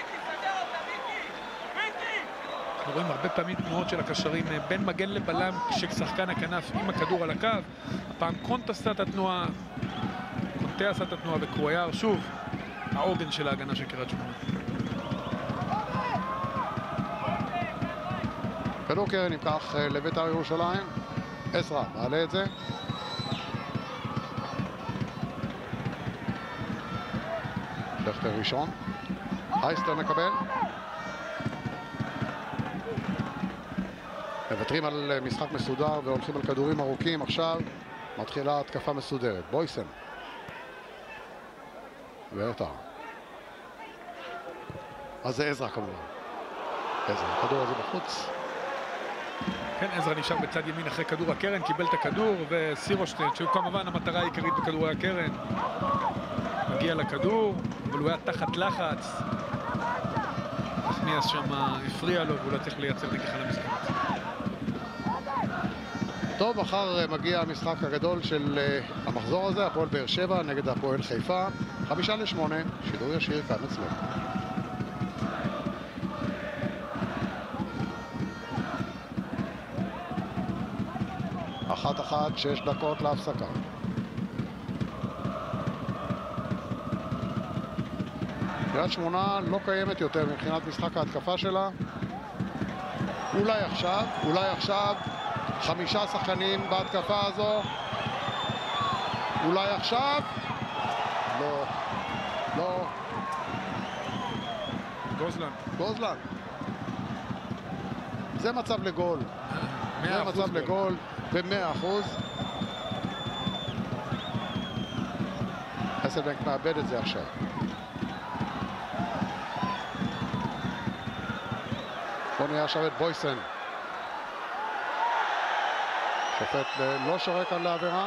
Speaker 2: אנחנו רואים הרבה פעמים תנועות של הקשרים בין מגן לבלם כששחקן הכנף עם הכדור על הקו. הפעם קונט עשה את התנועה, קונטה עשה את התנועה וקרוייר שוב העוגן של ההגנה של קריית שמונה.
Speaker 1: כדור קרן נמכח לבית"ר ירושלים. עזרא מעלה את זה. שכטר ראשון. הייסטר מקבל. מוותרים על משחק מסודר והולכים על כדורים ארוכים. עכשיו מתחילה התקפה מסודרת. בויסן. ורטה. אז זה עזרא כמובן. עזרא. הכדור הזה בחוץ.
Speaker 2: כן, עזרא נשאר בצד ימין אחרי כדור הקרן, קיבל את הכדור, וסירושטיין, שהוא כמובן המטרה העיקרית בכדורי הקרן, מגיע לכדור, אבל הוא היה תחת לחץ. נחמיאס שם הפריע לו, והוא לא צריך לייצר נגיחה למשחק.
Speaker 1: טוב, מחר מגיע המשחק הגדול של המחזור הזה, הפועל באר שבע נגד הפועל חיפה. חמישה לשמונה, שידור ישיר כאן אצלנו. אחת אחת, שש דקות להפסקה. קריית שמונה לא קיימת יותר מבחינת משחק ההתקפה שלה. אולי עכשיו, אולי עכשיו, חמישה שחקנים בהתקפה הזו. אולי עכשיו. לא, לא.
Speaker 2: גוזלן.
Speaker 1: גוזלן. זה מצב לגול. זה מצב לגול. ב-מאה אחוז. הסלבנק מאבד את זה עכשיו. בוא נראה עכשיו את בויסן. שופט לא שורק על העבירה.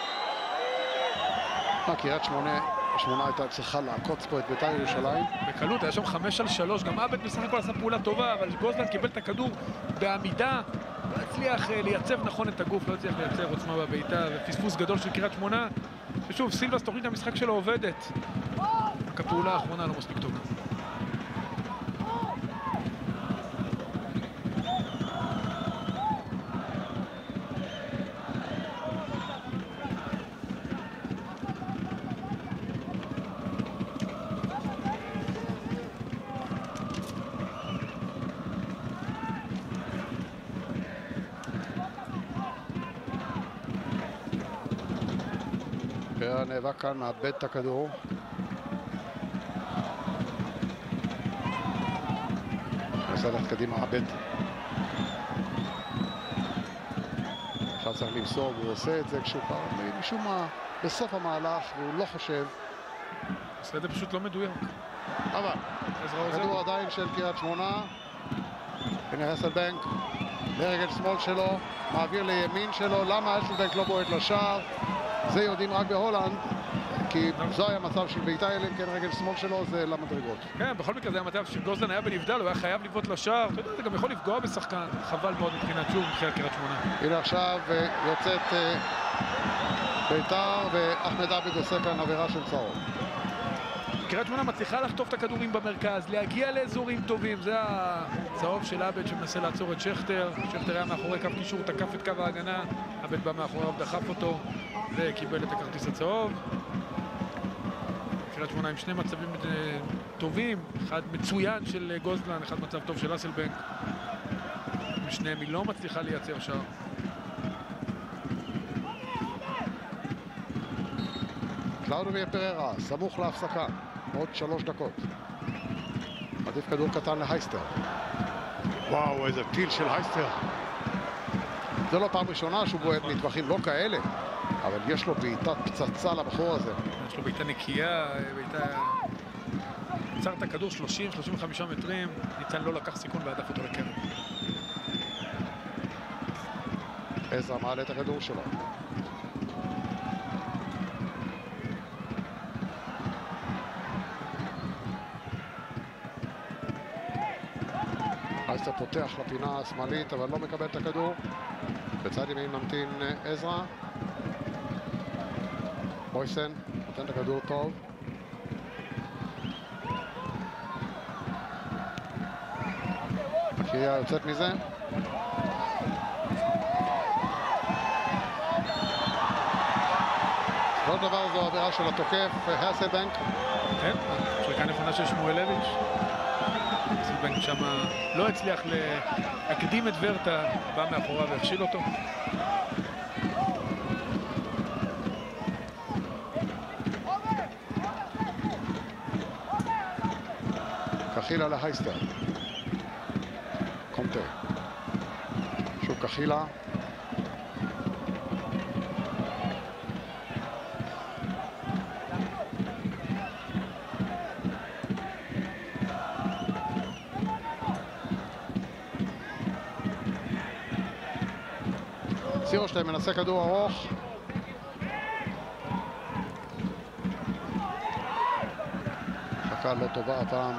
Speaker 1: קריית שמונה, שמונה הייתה צריכה לעקוץ פה את בית"ר ירושלים.
Speaker 2: בקלות, היה שם חמש על שלוש, גם עבד בסך הכל עשה פעולה טובה, אבל גוזלן קיבל את הכדור בעמידה, לא הצליח לייצב נכון את הגוף, לא הצליח לייצר עוצמה בביתה, ופספוס גדול של קריית שמונה. ושוב, סילבס תוכנית המשחק שלו עובדת. רק הפעולה האחרונה לא מספיק טובה.
Speaker 1: נאבק כאן, מאבד את הכדור. נסה ללכת קדימה, עבד. עכשיו צריך למסור, והוא עושה את זה כשהוא פעם, משום מה, בסוף המהלך, והוא לא חושב.
Speaker 2: עושה את זה פשוט לא מדויק.
Speaker 1: אבל, הכדור עדיין של קריית שמונה. הנה הסלבנק, לרגל שמאל שלו, מעביר לימין שלו. למה הסלבנק לא בועט לשער? זה יודעים רק בהולנד, כי זו היה מצב של בית"ר, אלא אם כן רגל שמאל שלו זה למדרגות.
Speaker 2: כן, בכל מקרה זה היה מצב שגוזלן היה בנבדל, הוא היה חייב לבעוט לשער. אתה יודע, זה גם יכול לפגוע בשחקן, חבל מאוד מבחינת שוב, מבחינת קריית שמונה.
Speaker 1: הנה עכשיו יוצאת בית"ר, ואחמד עבד עושה כאן עבירה של צהוב.
Speaker 2: קריית שמונה מצליחה לחטוף את הכדורים במרכז, להגיע לאזורים טובים, זה הצהוב של עבד שמנסה לעצור את שכטר. שכטר היה מאחורי קו קישור, תקף את קו ההגנה, עבד בא מאחוריו, דחף אותו וקיבל את הכרטיס הצהוב. קריית שמונה עם שני מצבים טובים, אחד מצוין של גוזלן, אחד מצב טוב של אסלבנק. משניהם היא לא מצליחה לייצר שער.
Speaker 1: קלאודיה פררה, סמוך להפסקה, עוד שלוש דקות. עדיף כדור קטן להייסטר. וואו, איזה טיל של הייסטר. זה לא פעם ראשונה שהוא בועט מטווחים לא כאלה, אבל יש לו בעיטת פצצה לבחור הזה.
Speaker 2: יש לו בעיטה נקייה, בעיטה... עצר את הכדור שלושים שלושים וחמישה מטרים, ניצן לא לקח סיכון והדף אותו לקרן.
Speaker 1: עזרא מעלה את הכדור שלו. הייסטר פותח לפינה השמאלית, אבל לא מקבל את הכדור. בצד ימין ממתין עזרא. בויסן נותן את הכדור טוב. הקריאה יוצאת מזה. עוד דבר זו עבירה של התוקף, הסלבנק.
Speaker 2: כן, שריקה נכונה של שמואלביץ'. הסלבנק שם לא הצליח להקדים את ורטה, בא מאחוריו והכשיל אותו.
Speaker 1: קחילה להייסטר. קומטה. שוב קחילה. סירושטיין מנסה כדור ארוך. חכה לא טובה הפעם.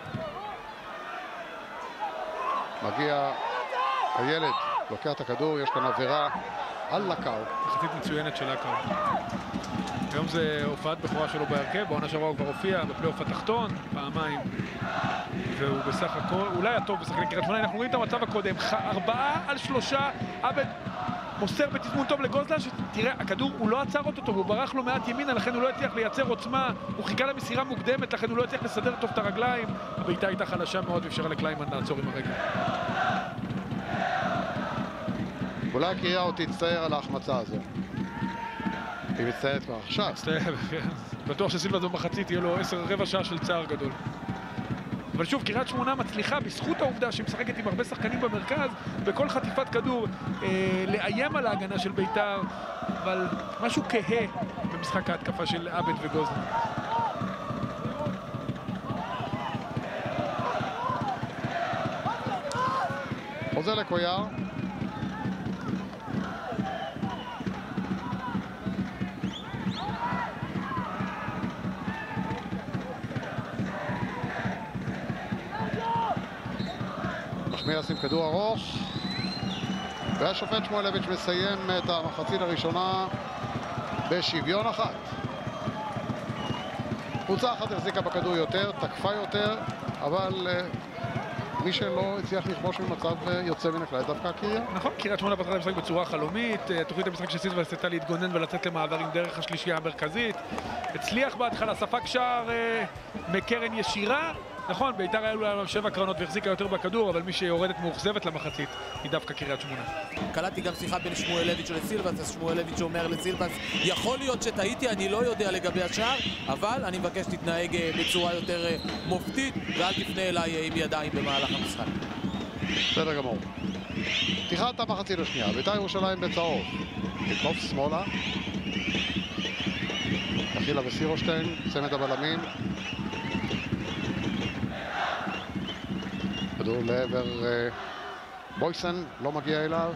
Speaker 1: מגיע הילד, לוקח את הכדור, יש כאן עבירה על לקאו.
Speaker 2: מחצית מצוינת של לקאו. היום זה הופעת בכורה שלו בהרכב, בעונה שעברה הוא כבר הופיע בפלייאוף התחתון, פעמיים. והוא בסך הכל, אולי הטוב בשחקני קריית שמונה. אנחנו רואים את המצב הקודם, ארבעה על שלושה, עבד מוסר בתזמון טוב לגוזלן, שתראה, הכדור הוא לא עצר אותו טוב, הוא ברח לו מעט ימינה, לכן הוא לא הצליח לייצר עוצמה, הוא חיכה למסירה מוקדמת, לכן הוא לא הצליח לסדר טוב את הרגליים. הבעיטה הייתה חלשה מאוד ואפשרה לקליימן לעצור עם הרגל.
Speaker 1: אולי הקריאה עוד תצטער על ההחמצה הזו. היא מצטערת כבר עכשיו.
Speaker 2: מצטער, בטוח שסילבס במחצית תהיה לו עשר רבע שעה של צער גדול. אבל שוב, קריית שמונה מצליחה בזכות העובדה שהיא משחקת עם הרבה שחקנים במרכז, בכל חטיפת כדור אה, לאיים על ההגנה של בית"ר, אבל משהו כהה במשחק ההתקפה של עבד וגוזלן.
Speaker 1: חוזר לקויר. מחמיאס עם כדור ארוך. והשופט שמואלביץ' מסיים את המחצית הראשונה בשוויון אחת. קבוצה אחת החזיקה בכדור יותר, תקפה יותר, אבל uh, מי שלא הצליח לכבוש ממצב uh, יוצא מן הכלל דווקא קריית.
Speaker 2: נכון, קריית שמונה פתחה למשחק בצורה חלומית, תוכנית המשחק של סילבס הייתה להתגונן ולצאת למעברים דרך השלישייה המרכזית. הצליח בהתחלה, ספג שער uh, מקרן ישירה. נכון, בית"ר היו לה שבע קרנות והחזיקה יותר בכדור, אבל מי שיורדת מאוכזבת למחצית היא דווקא קריית שמונה.
Speaker 3: קלטתי גם שיחה בין שמואלביץ' לסילבס, אז שמואלביץ' אומר לסילבס, יכול להיות שטעיתי, אני לא יודע לגבי השער, אבל אני מבקש שתתנהג בצורה יותר מופתית, ואל תפנה אליי עם ידיים במהלך המשחק.
Speaker 1: בסדר גמור. פתיחת המחצית השנייה, בית"ר ירושלים בצהוב. קיקוף שמאלה. תחילה וסירושטיין, צמד הבלמים. כדור לעבר uh, בויסן, לא מגיע אליו.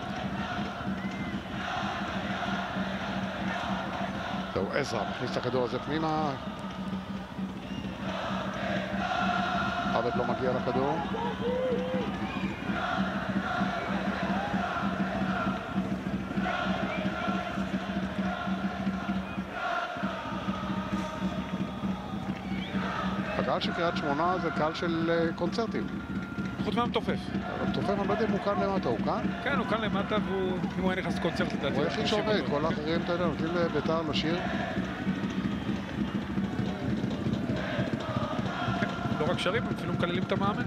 Speaker 1: זהו עזרא, מכניס את הכדור הזה פנימה. עבד לא מגיע לכדור. הקהל של קריית שמונה זה קהל של uh, קונצרטים.
Speaker 2: חוץ מהמתופף.
Speaker 1: המתופף, אני לא יודע אם הוא כאן למטה, הוא כאן?
Speaker 2: כן, הוא כאן למטה, והוא, אם הוא היה נכנס קונצרט לדעתי.
Speaker 1: הוא היחיד שעובד, כל האחרים, אתה יודע, נותנים לבית"ר לשיר.
Speaker 2: לא רק שרים, הם אפילו מקללים את המאמן.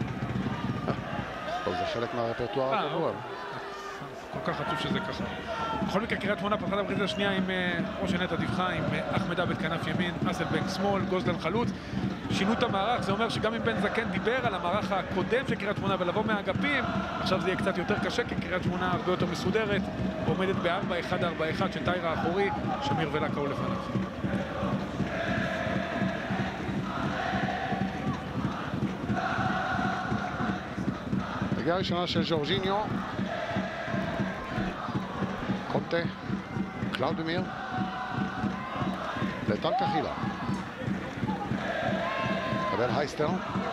Speaker 1: זה חלק מהרפרטואר הקבוע.
Speaker 2: כל כך עצוב שזה ככה. בכל מקרה, קריית שמונה פתחה במחצית השנייה עם, כמו שנטע דיווחה, עם אחמד עבד כנף ימין, אסלבנק שמאל, גוזלן חלוץ. שינו את המערך, זה אומר שגם אם בן זקן דיבר על המערך הקודם של קריית שמונה ולבוא מהאגפים, עכשיו זה יהיה קצת יותר קשה, כי קריית שמונה הרבה יותר מסודרת, עומדת ב-ארבע אחת ארבע אחת של טיירה האחורי, שמיר ולקאו לפניו.
Speaker 1: הגיעה הראשונה של ז'ורג'יניו. קונטה, קלאודמיר, לטל קחילה. קבל הייסטר.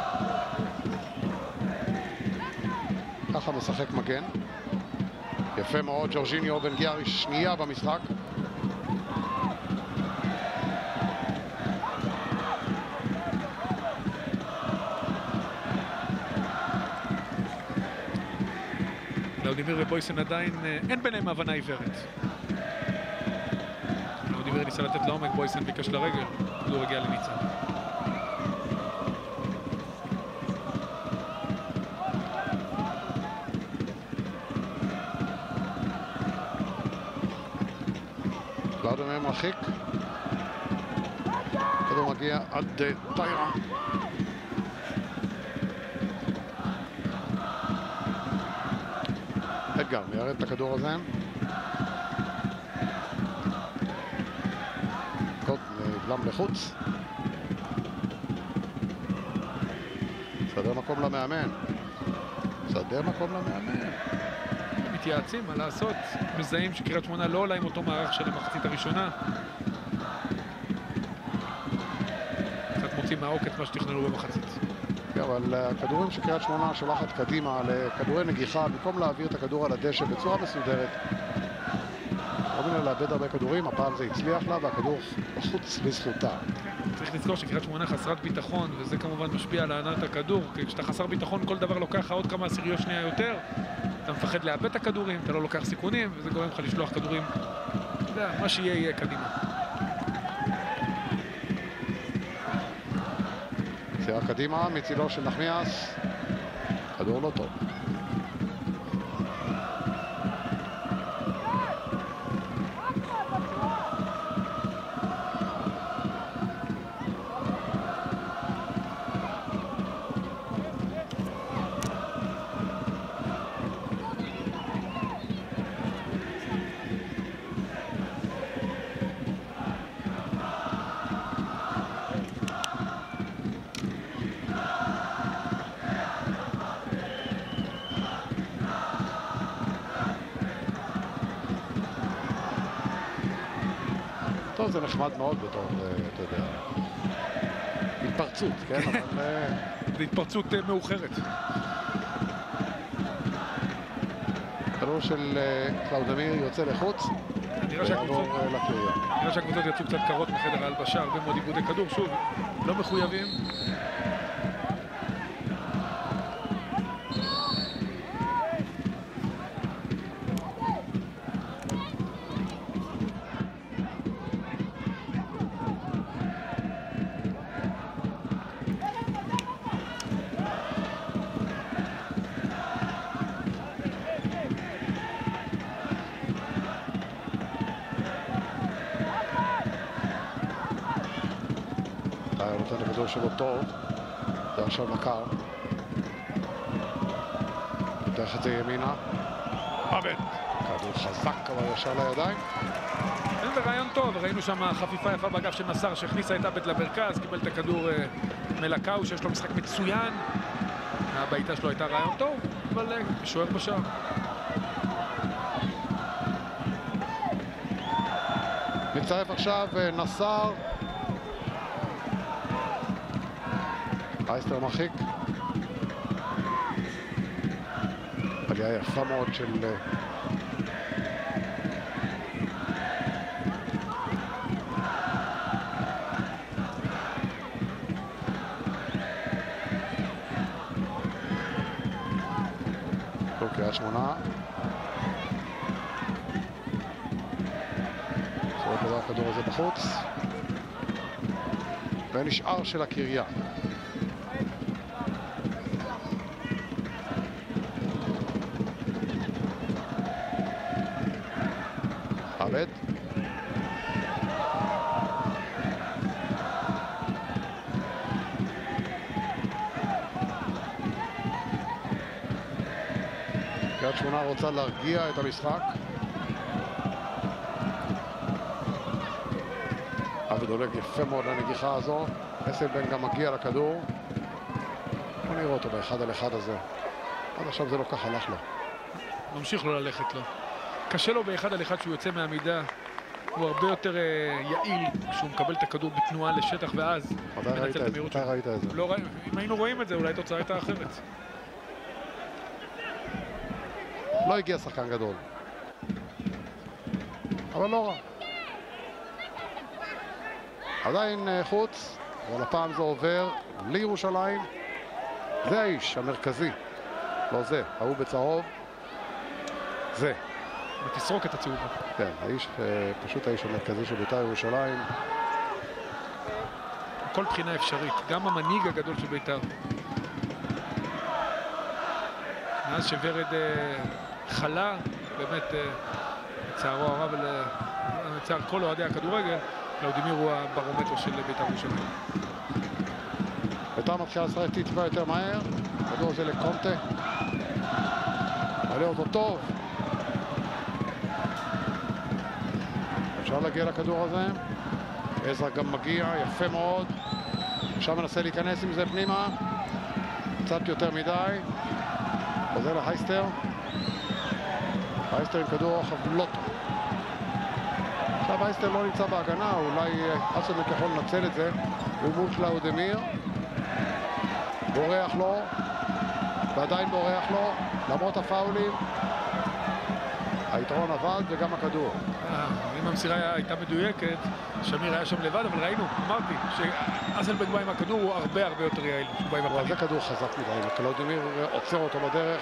Speaker 1: ככה משחק מגן. יפה מאוד, ג'ורג'יניו בנגיעה שנייה במשחק.
Speaker 2: לאודימיר ובויסן עדיין אין ביניהם הבנה עיוורת. לאודימיר ניסה לתת לעומק, בויסן ביקש לרגל, כדור הגיע לניצן.
Speaker 1: קלאודמיר מרחיק. כדור מגיע עד טיירה. אדגר מיירד את הכדור הזה. קוט נבלם לחוץ. סדר מקום למאמן. סדר מקום למאמן.
Speaker 2: מתייעצים מה לעשות, מזהים שקריית שמונה לא עולה עם אותו מערך של המחצית הראשונה. קצת מוצאים מהעוקץ מה שתכננו במחצית.
Speaker 1: אבל הכדורים שקריית שמונה שולחת קדימה לכדורי נגיחה, במקום להעביר את הכדור על הדשא בצורה מסודרת, רבים לה לאבד הרבה כדורים, הפעם זה הצליח לה והכדור בחוץ לזכותה.
Speaker 2: צריך לזכור שקריית שמונה חסרת ביטחון, וזה כמובן משפיע על הענת הכדור, כי כשאתה חסר ביטחון כל דבר לוקח עוד כמה עשיריות שנייה יותר, אתה מפחד לאבד את הכדורים, אתה לא לוקח סיכונים, וזה גורם לך לשלוח כדורים, אתה יודע, מה שיהיה יהיה קדימה.
Speaker 1: מסירה קדימה, מצילו של נחמיאס, כדור לא טוב. טוב, זה נחמד מאוד בתור, אתה יודע, התפרצות, כן? אבל...
Speaker 2: זה התפרצות מאוחרת.
Speaker 1: כדור של קלאודמיר יוצא לחוץ, ויעבור לקריה.
Speaker 2: נראה שהקבוצות יצאו קצת קרות מחדר ההלבשה, הרבה מאוד איבודי כדור, שוב, לא מחויבים.
Speaker 1: נותן לכדור שלו טוב, זה עכשיו לקר. דרך את זה ימינה.
Speaker 2: עבד.
Speaker 1: כדור חזק אבל ישר לידיים.
Speaker 2: אין ברעיון טוב, ראינו שם חפיפה יפה באגף של נסר שהכניסה את עבד למרכז, קיבל את הכדור מלקאו שיש לו משחק מצוין. הבעיטה שלו הייתה רעיון טוב, אבל שוער בשער.
Speaker 1: מצטרף עכשיו נסר. אייסטר מרחיק. עלייה יפה מאוד של... טוב, קריית שמונה. זאת דבר הכדור הזה בחוץ. ונשאר של הקריה. עבד. קריית שמונה רוצה להרגיע את המשחק. עבד הולך יפה מאוד לנגיחה הזו. אסלבן גם מגיע לכדור. בוא נראה אותו באחד על אחד הזה. עד עכשיו זה לא כך הלך לו.
Speaker 2: ממשיך לו ללכת לו. קשה לו באחד על אחד שהוא יוצא מהעמידה. הוא הרבה יותר יעיל כשהוא מקבל את הכדור בתנועה לשטח ואז
Speaker 1: מנצל את המהירות שלו. ראית את זה?
Speaker 2: לא, אם היינו רואים את זה אולי תוצאה הייתה אחרת.
Speaker 1: לא הגיע שחקן גדול. אבל לא רע. עדיין חוץ, אבל הפעם זה עובר לירושלים. זה האיש המרכזי. לא זה, ההוא בצהוב. זה.
Speaker 2: ותסרוק את הצהובה.
Speaker 1: כן, האיש, פשוט האיש המרכזי של בית"ר ירושלים.
Speaker 2: כל בחינה אפשרית, גם המנהיג הגדול של בית"ר. מאז שוורד חלה, באמת לצערו הרב ולצער כל אוהדי הכדורגל, קלאודימיר הוא הברומטר של בית"ר ירושלים.
Speaker 1: בית"ר מתחילה לשחק טיפה יותר מהר, כדור הזה לקונטה. עלה אותו טוב. אפשר להגיע לכדור הזה. עזרא גם מגיע, יפה מאוד. עכשיו מנסה להיכנס עם זה פנימה. קצת יותר מדי. חוזר להייסטר. הייסטר עם כדור רוחב לא טוב. עכשיו הייסטר לא נמצא בהגנה, אולי אסלבנק יכול לנצל את זה. הוא מול קלאודמיר. בורח לו. ועדיין בורח לו, למרות הפאולים. היתרון עבד וגם הכדור.
Speaker 2: אם המסירה הייתה מדויקת, שמיר היה שם לבד, אבל ראינו, אמרתי, שאסלבנק בא עם הכדור הוא הרבה הרבה יותר יעיל.
Speaker 1: זה כדור חזק מדי, קלאודמיר עוצר אותו בדרך.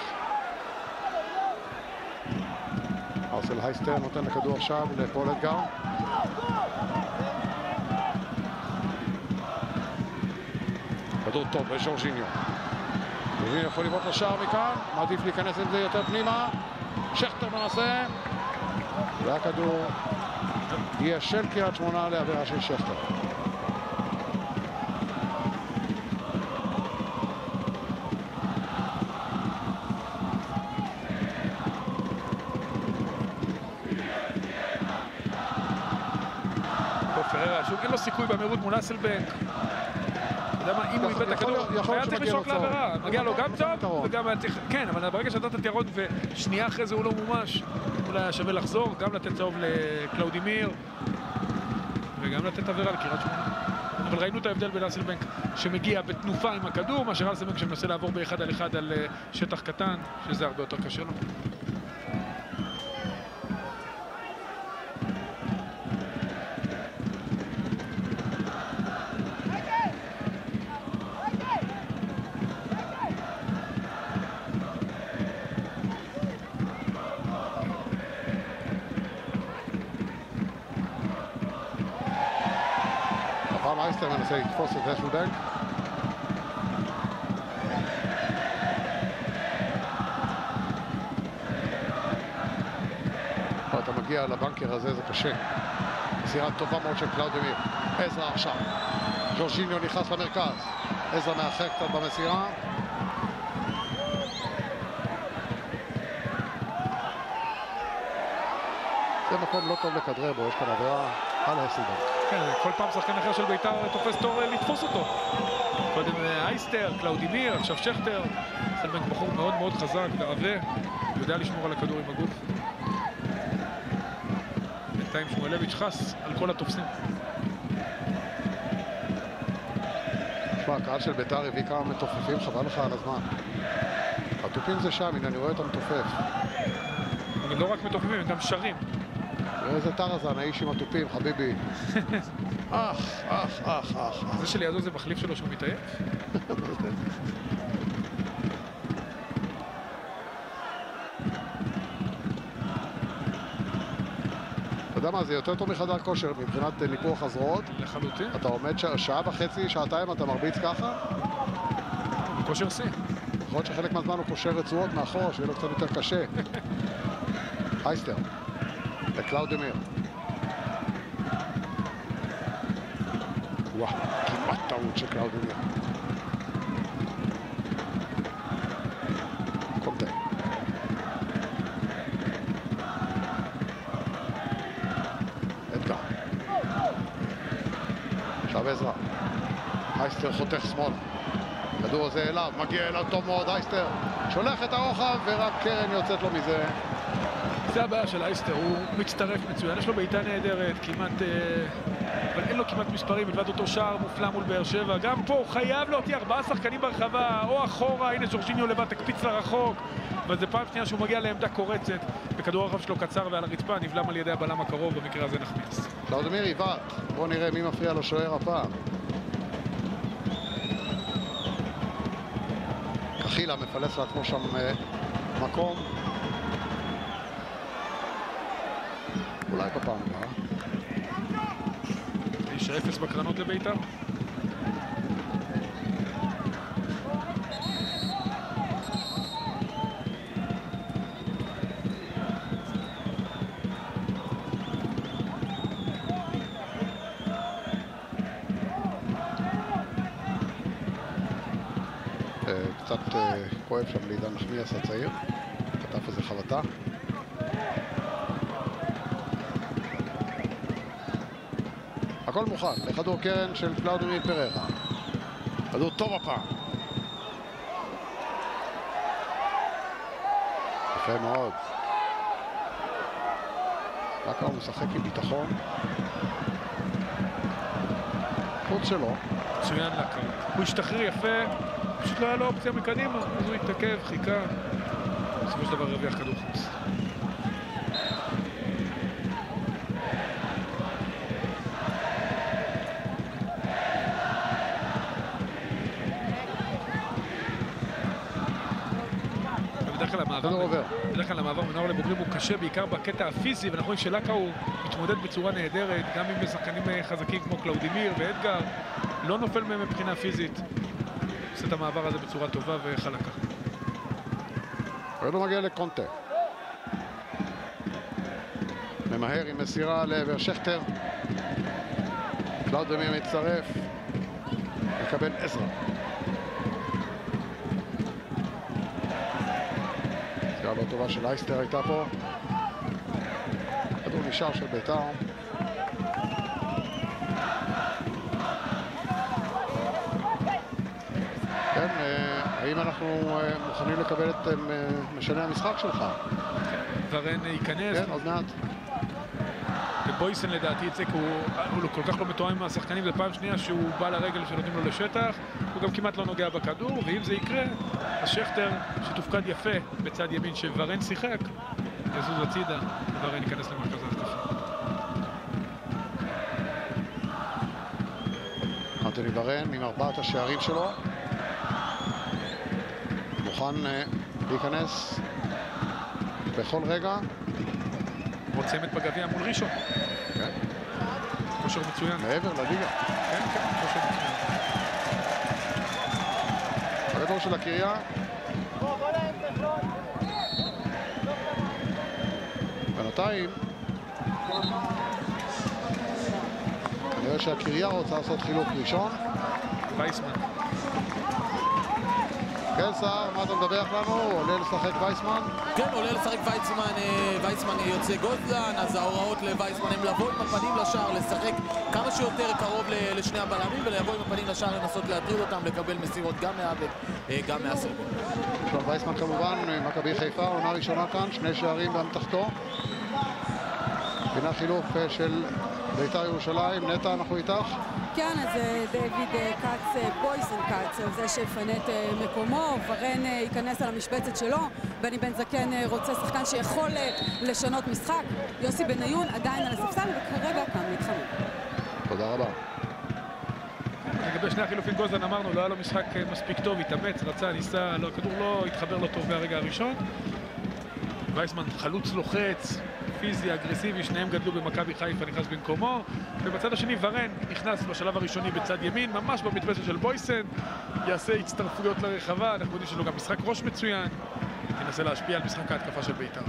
Speaker 1: ארסל הייסטר נותן לכדור עכשיו לפול אדגר. כדור טוב בז'ורג'יניו. ז'ורג'יניו יכול לבעוט לשער מכאן, מעדיף להיכנס עם זה יותר פנימה. שכטר מנסה. והכדור יהיה של קריית שמונה לעבירה של שכטר.
Speaker 2: פררה, שוב אין לו סיכוי במהירות מול אסלבנק. אתה יודע מה, אם הוא איבד את הכדור, היה צריך לשרוק לעבירה. מגיע לו גם טוב וגם היה צריך... כן, אבל ברגע שנתת את ירון ושנייה אחרי זה הוא לא מומש, אולי היה שווה לחזור, גם לתת צהוב לקלאודימיר. וגם לתת עבירה לקריית שמונה. אבל ראינו את ההבדל בין אסלבנק שמגיע בתנופה עם הכדור, מאשר אסלבנק שמנסה לעבור באחד על אחד על שטח קטן, שזה הרבה יותר קשה לו.
Speaker 1: אייסטר מנסה לתפוס את אסלבנק. אתה מגיע לבנקר הזה, זה קשה. מסירה טובה מאוד של קלאודמיר. עזרא עכשיו. ז'ורג'יניו נכנס למרכז. עזרא מאחר קצת במסירה. זה מקום לא טוב לכדרר בו, יש כאן עבירה על אסלבנק.
Speaker 2: כן, כל פעם שחקן אחר של בית"ר תופס תור לתפוס אותו. קודם אייסטר, קלאודימיר, עכשיו שכטר. אסלבנק בחור מאוד מאוד חזק ועבה, יודע לשמור על הכדור עם הגוף. בינתיים שמואלביץ' חס על כל התופסים.
Speaker 1: תשמע, הקהל של בית"ר הביא כמה מתופפים, חבל לך על הזמן. התופים זה שם, הנה אני רואה את המתופף.
Speaker 2: הם לא רק מתופפים, הם גם שרים.
Speaker 1: איזה טרזן, האיש עם התופים, חביבי. אח, אח, אח, אח.
Speaker 2: זה שלידו זה מחליף שלו שהוא מתעייף?
Speaker 1: אתה יודע מה, זה יותר טוב מחדר כושר מבחינת ניפוח הזרועות.
Speaker 2: לחלוטין.
Speaker 1: אתה עומד שעה וחצי, שעתיים, אתה מרביץ ככה.
Speaker 2: כושר שיא.
Speaker 1: יכול להיות שחלק מהזמן הוא קושר רצועות מאחור, שיהיה לו קצת יותר קשה. אייסטר. לקלאודמיר. וואו, כמעט טעות של קלאודמיר. קונטה. אדגר. עכשיו עזרא. אייסטר חותך שמאל. הכדור הזה אליו, מגיע אליו טוב מאוד, אייסטר. שולח את הרוחב ורק קרן יוצאת לו מזה.
Speaker 2: זה הבעיה של אייסטר, הוא מצטרף מצוין, יש לו בעיטה נהדרת, כמעט, אבל אין לו כמעט מספרים, מלבד אותו שער מופלא מול באר שבע. גם פה הוא חייב להוציא ארבעה שחקנים ברחבה, או אחורה, הנה ז'ורג'יניו לבד תקפיץ לרחוק, אבל זה פעם שנייה שהוא מגיע לעמדה קורצת, וכדור הרחב שלו קצר ועל הרצפה, נבלם על ידי הבלם הקרוב, במקרה הזה נחמיאס.
Speaker 1: קלאודמיר עיוות, בואו נראה מי מפריע לשוער הפעם. חילה מפלס לעצמו שם מקום. אולי בפעם הבאה.
Speaker 2: תשע אפס בקרנות לבית"ר.
Speaker 1: קצת כואב שם לעידן נחמיאס הצעיר. כתב איזה חבטה. הכל מוכן, לכדור קרן של קלאודמיר פררה. כדור טוב הפעם. יפה מאוד. רק הוא משחק עם ביטחון. חוץ שלו.
Speaker 2: מצוין לקו. הוא השתחרר יפה, פשוט לא היה לו אופציה מקדימה, אז הוא התעכב, חיכה. בסופו של דבר הרוויח כדור חוץ. בדרך כלל המעבר מנוער לבוגרים הוא קשה, בעיקר בקטע הפיזי, ואנחנו רואים שלקה הוא מתמודד בצורה נהדרת, גם עם שחקנים חזקים כמו קלאודימיר ואדגר, לא נופל מהם מבחינה פיזית. עושה את המעבר הזה בצורה טובה וחלקה.
Speaker 1: ולא מגיע לקונטה. ממהר עם מסירה לעבר שכטר. קלאודמיר מצטרף. מקבל עזרא. מסירה לא טובה של אייסטר הייתה פה. כדור נשאר של בית"ר. כן, האם אנחנו מוכנים לקבל את משנה המשחק שלך?
Speaker 2: ורן ייכנס.
Speaker 1: כן, עוד מעט.
Speaker 2: ובויסן לדעתי יצא, כי הוא, הוא כל כך לא מתואם עם השחקנים, זה פעם שנייה שהוא בא לרגל שנותנים לו לשטח, הוא גם כמעט לא נוגע בכדור, ואם זה יקרה, אז שכטר שתופקד יפה בצד ימין שוורן שיחק, יזוז הצידה, וורן ייכנס למרכז ההתקפה.
Speaker 1: אנטוני וורן עם ארבעת השערים שלו, מוכן להיכנס בכל רגע.
Speaker 2: מוצמת בגביע מול ראשון.
Speaker 1: כן.
Speaker 2: כושר מצוין.
Speaker 1: מעבר לליגה.
Speaker 2: כן, כן, כושר מצוין.
Speaker 1: הגדול של הקריה. בינתיים נראה שהקריה רוצה לעשות חילוק ראשון.
Speaker 2: וייסמן.
Speaker 1: כן, סער, מה אתה מדווח לנו? עולה לשחק וייסמן?
Speaker 3: כן, עולה לשחק וייסמן, וייסמן יוצא גוזלן, אז ההוראות לווייסמן הם לבוא עם הפנים לשער, לשחק כמה שיותר קרוב לשני הבלמים, ולבוא עם הפנים לשער לנסות להטריד אותם, לקבל מסירות גם מהאבק, גם מהסרבן.
Speaker 1: שלום וייסמן כמובן, מכבי חיפה, עונה ראשונה כאן, שני שערים באמתחתו. פינה חילוף של בית"ר ירושלים. נטע, אנחנו איתך.
Speaker 4: כן, אז דיוויד קץ, בויסן קץ, זה שיפנה את מקומו, ורן ייכנס על המשבצת שלו, בני בן זקן רוצה שחקן שיכול לשנות משחק, יוסי בניון עדיין על הספסל וכרגע כאן מתחמם.
Speaker 1: תודה רבה.
Speaker 2: לגבי שני החילופים גוזלן אמרנו, לא היה לו משחק מספיק טוב, התאמץ, רצה, ניסה, לא, הכדור לא התחבר לו טוב מהרגע הראשון. וייסמן חלוץ לוחץ, פיזי, אגרסיבי, שניהם גדלו במכבי חיפה, נכנס במקומו, ובצד השני ורן נכנס בשלב הראשוני בצד ימין, ממש במתפסת של בויסן, יעשה הצטרפויות לרחבה, אנחנו יודעים שיש לו גם משחק ראש מצוין, ינסה להשפיע על משחק ההתקפה של בית"ר.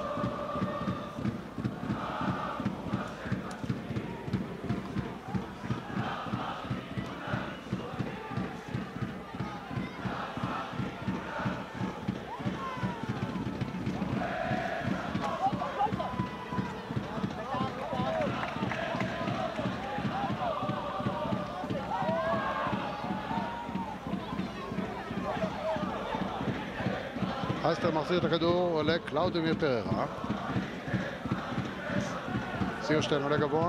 Speaker 1: אייסטר מחזיר את הכדור לקלאודמיר פררה. סירשטיין עולה גבוה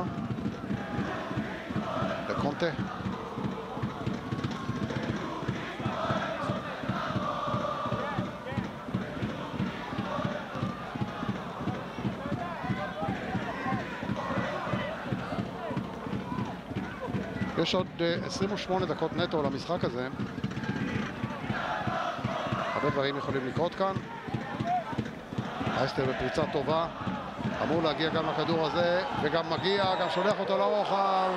Speaker 1: לקונטה. יש עוד עשרים ושמונה דקות נטו למשחק הזה. הרבה דברים יכולים לקרות כאן. אייסטר בפריצה טובה, אמור להגיע גם לכדור הזה, וגם מגיע, גם שולח אותו לרוחב.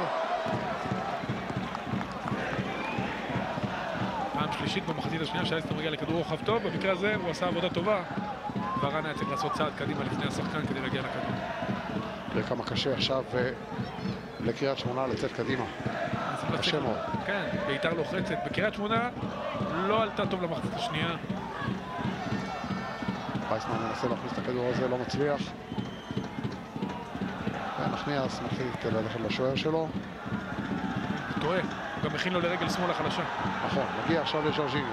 Speaker 2: פעם שלישית במחצית השנייה שאייסטר מגיע לכדור רוחב טוב, במקרה הזה הוא עשה עבודה טובה. ורן היה צריך לעשות צעד קדימה לפני השחקן כדי להגיע לכדור.
Speaker 1: וכמה קשה עכשיו לקריית שמונה לצאת קדימה. קשה מאוד.
Speaker 2: כן, בית"ר לוחצת. בקריית שמונה לא עלתה טוב למחצית השנייה.
Speaker 1: וייסמן מנסה להכניס את הכדור הזה, לא מצליח. ונחמיאס מחליט ללכת לשוער שלו.
Speaker 2: טועה, הוא גם מכין לו לרגל שמאל החלשה.
Speaker 1: נכון, מגיע עכשיו לג'ורג'יניו.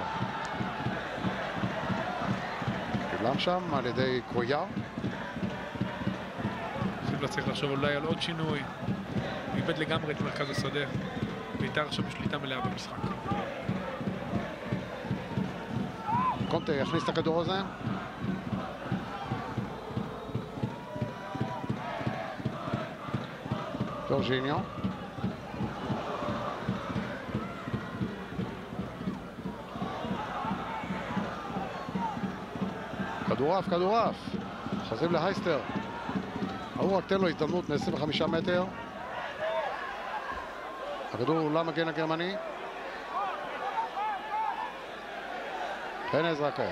Speaker 1: קיבלם שם על ידי קוויאר.
Speaker 2: סיבלה צריך לחשוב אולי על עוד שינוי. הוא איבד לגמרי את מרכז השדה. בית"ר עכשיו בשליטה מלאה במשחק.
Speaker 1: קונטה יכניס את הכדור הזה. ג'ורג'יניו. כדורף, כדורף. חוזרים להייסטר. הוא רק תן לו הזדמנות מ-עשרים וחמישה מטר. הכדור הוא למגן הגרמני. חן עזרא כעת.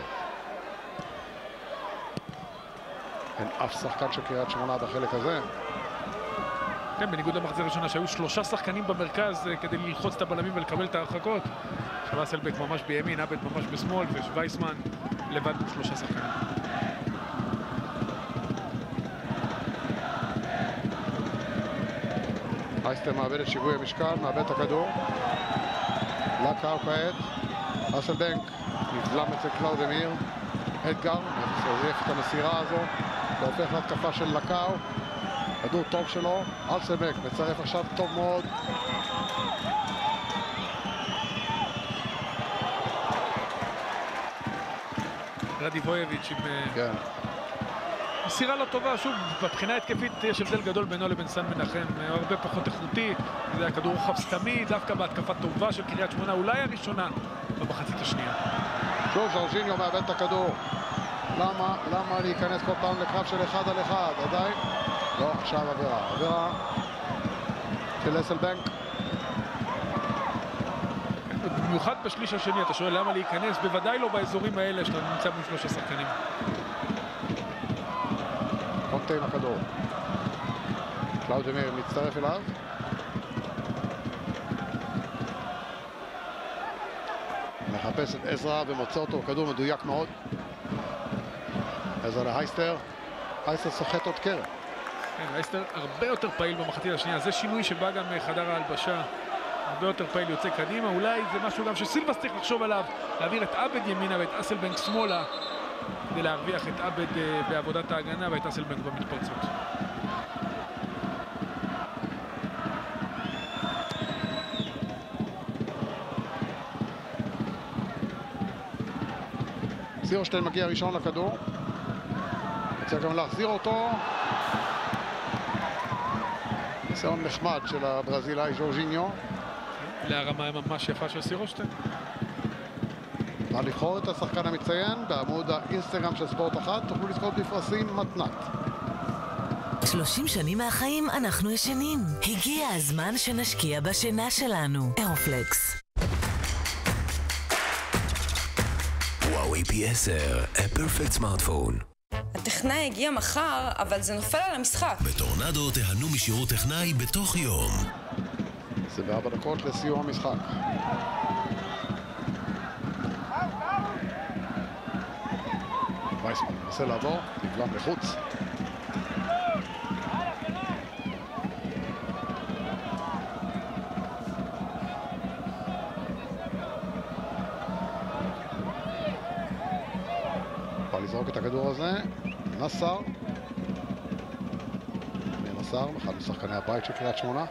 Speaker 1: אין אף שחקן של קריית שמונה בחלק הזה.
Speaker 2: כן, בניגוד למחצית הראשונה שהיו שלושה שחקנים במרכז כדי ללחוץ את הבלמים ולקבל את ההרחקות. עכשיו אסלבק ממש בימין, עבד ממש בשמאל, ווייסמן לבד שלושה שחקנים.
Speaker 1: אייסטר מאבד את שיווי המשקל, מאבד את הכדור. לקאו כעת. אסלבנק נבלם אצל קלאודמיר. אדגר, מזייף את המסירה הזו. זה הופך להתקפה של לקאו. כדור טוב שלו, אלסנבנק מצרף עכשיו טוב מאוד.
Speaker 2: רדיבויביץ' עם
Speaker 1: כן.
Speaker 2: מסירה לא טובה, שוב, בבחינה התקפית יש הבדל גדול בינו לבין סן מנחם, הוא הרבה פחות איכותי, זה היה כדור רוחב סתמי, דווקא בהתקפה טובה של קריית שמונה, אולי הראשונה במחצית השנייה.
Speaker 1: שוב, ז'ורג'יניו מאבד את הכדור. למה? למה להיכנס כל פעם לקרב של אחד על אחד? עדיין? לא, עכשיו עבירה. עבירה של אסלבנק.
Speaker 2: במיוחד בשליש השני, אתה שואל למה להיכנס? בוודאי לא באזורים האלה שאתה נמצא מול שלושה שחקנים.
Speaker 1: קונטה עם הכדור. קלאודמיר מצטרף אליו. מחפש את עזרא ומוצא אותו, כדור מדויק מאוד. עזרא להייסטר. הייסטר סוחט עוד קרן.
Speaker 2: כן, הייסטר הרבה יותר פעיל במחצית השנייה. זה שינוי שבא גם מחדר ההלבשה. הרבה יותר פעיל יוצא קדימה. אולי זה משהו גם שסילבס צריך לחשוב עליו. להעביר את עבד ימינה ואת אסלבנק שמאלה. כדי להרוויח את עבד בעבודת ההגנה ואת אסלבנק במתפרצות.
Speaker 1: סירושטיין מגיע ראשון לכדור. רוצה גם להחזיר אותו. ניסיון נחמד של הברזילאי ז'ורג'יניו.
Speaker 2: להרמה ממש יפה של סירושטיין.
Speaker 1: נא לבחור את השחקן המצטיין בעמוד האינסטגרם של ספורט אחת, תוכלו לזכות בפרסים מתנת.
Speaker 9: שלושים שנים מהחיים אנחנו ישנים. הגיע הזמן שנשקיע בשינה שלנו. אירופלקס.
Speaker 7: וואוי פי עשר, a perfect smartphone.
Speaker 10: הטכנאי הגיע מחר, אבל זה נופל על המשחק.
Speaker 7: בטורנדו תיהנו משירות טכנאי בתוך יום.
Speaker 1: עשרים וארבע דקות לסיום המשחק. וייסמן מנסה לעבור, נבלם לחוץ. בא לזרוק את הכדור הזה, נסר. נסר, אחד משחקני הבית של קריית שמונה.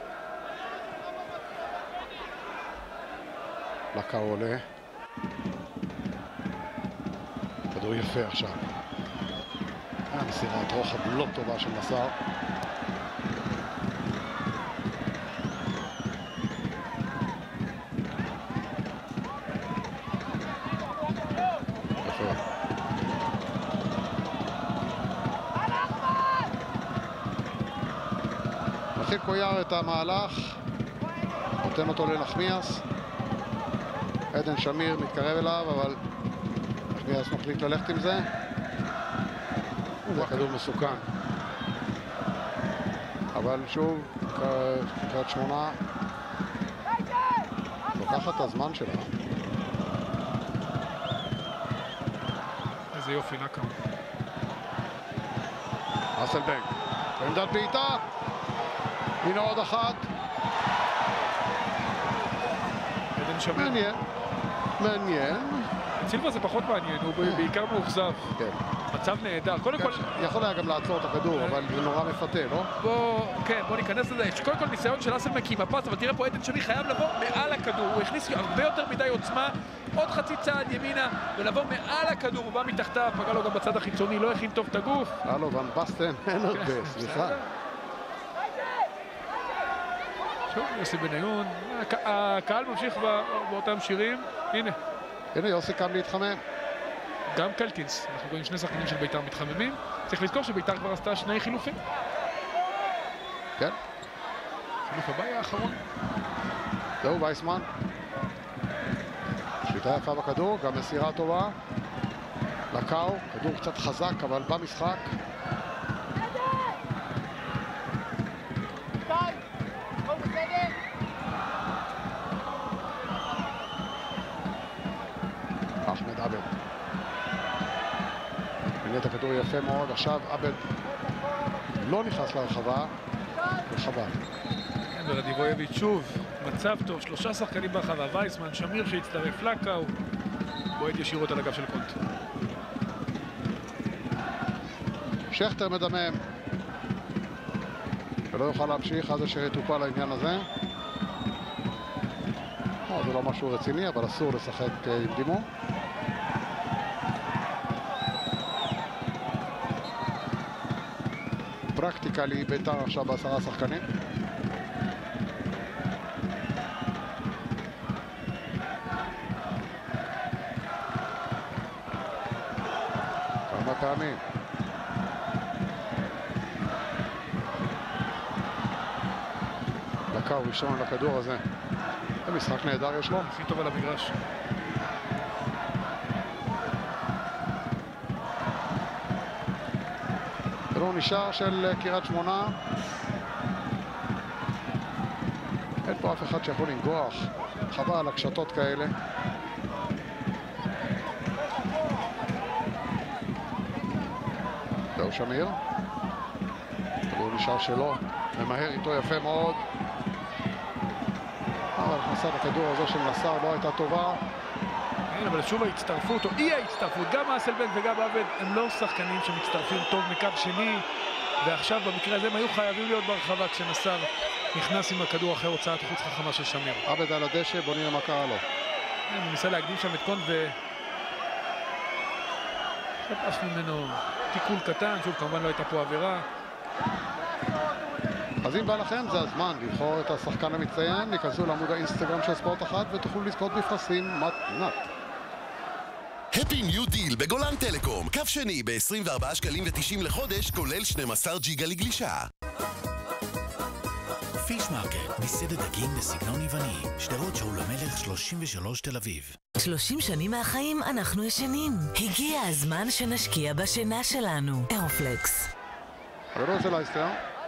Speaker 1: לקה עולה. כדור יפה עכשיו. מסירת רוחב לא טובה של נסר. יפה. מתחיל קויאר את המהלך. נותן אותו לנחמיאס. עדן שמיר מתקרב אליו, אבל נחמיאס מחליט ללכת עם זה. זה כדור מסוכן. אבל שוב, קריית שמונה לוקחת את הזמן שלה.
Speaker 2: איזה יופי, נקה.
Speaker 1: אסלבנק, בעמדת בעיטה. הנה עוד אחת.
Speaker 2: עדן שמיר.
Speaker 1: מעניין. מעניין.
Speaker 2: סילבה זה פחות מעניין, הוא בעיקר מאוכזב.
Speaker 1: כן.
Speaker 2: מצב נהדר. קודם כל...
Speaker 1: יכול היה גם לעצור את הכדור, אבל זה נורא מפתה, לא?
Speaker 2: בוא, כן, בוא ניכנס לזה. קודם כל ניסיון של אסלבנק עם הפס, אבל תראה פה עדן שמיר חייב לבוא מעל הכדור. הוא הכניס הרבה יותר מדי עוצמה, עוד חצי צעד ימינה, ולבוא מעל הכדור. הוא בא מתחתיו, פגע לו גם בצד החיצוני, לא הכין טוב את הגוף.
Speaker 1: הלו, ון בסטן, אין הרבה, סליחה.
Speaker 2: שוב, יוסי בניון. הקהל ממשיך באותם שירים. הנה.
Speaker 1: הנה, יוסי קם להתחמם.
Speaker 2: גם קלטינס, אנחנו רואים שני שחקנים של בית"ר מתחממים. צריך לזכור שבית"ר כבר עשתה שני חילופים.
Speaker 1: כן.
Speaker 2: חילוף הבא היה האחרון.
Speaker 1: זהו, וייסמן. שליטה יפה בכדור, גם מסירה טובה. לקאו, כדור קצת חזק, אבל במשחק. אחמד עבד. את הכדור יפה מאוד, עכשיו עבד לא נכנס לרחבה, וחבל.
Speaker 2: ורדיבויביץ' שוב, מצב טוב, שלושה שחקנים ברחבה, וייסמן, שמיר שהצטרף, לקאו, בועט ישירות על הגב של קונט.
Speaker 1: שכטר מדמם. ולא יוכל להמשיך עד אשר יטופל העניין הזה. לא, זה לא משהו רציני, אבל אסור לשחק עם דימום. פרקטיקלי בית"ר עכשיו בעשרה שחקנים. כמה פעמים. לקה הוא ראשון לכדור הזה. זה משחק נהדר יש לו.
Speaker 2: הכי טוב על המגרש.
Speaker 1: כדור נשאר של קריית שמונה. אין פה אף אחד שיכול לנגוח. חבל על הקשתות כאלה. זהו שמיר. כדור נשאר שלו. ממהר איתו יפה מאוד. אבל הכנסת הכדור הזו של נסר לא הייתה טובה.
Speaker 2: כן, אבל שוב ההצטרפות, או אי ההצטרפות, גם אסלבנק וגם עבד, הם לא שחקנים שמצטרפים טוב מקו שני, ועכשיו במקרה הזה הם היו חייבים להיות ברחבה כשנסר נכנס עם הכדור אחרי הוצאת חוץ חכמה של שמיר.
Speaker 1: עבד על הדשא, בוא נראה מה קרה לו.
Speaker 2: הוא ניסה להקדים שם את קונט ו... שפש ממנו תיקול קטן, שוב כמובן לא הייתה פה עבירה.
Speaker 1: אז אם בא לכם, זה הזמן לבחור את השחקן המצטיין, ניכנסו לעמוד האינסטגרם של ספורט אחת ותוכלו לזכות בפרסים מתנת.
Speaker 8: הפי ניו דיל בגולן טלקום, קו שני ב-עשרים וארבעה שקלים ותשעים לחודש, כולל שנים עשר ג'יגה לגלישה.
Speaker 7: פיש מרקט, מסעדת דגים בסגנון יווני, שדרות שאול המלך שלושים ושלוש תל אביב.
Speaker 9: שלושים שנים מהחיים אנחנו ישנים. הגיע הזמן שנשקיע בשינה שלנו. אירופלקס.
Speaker 1: הכדור של אייסטר.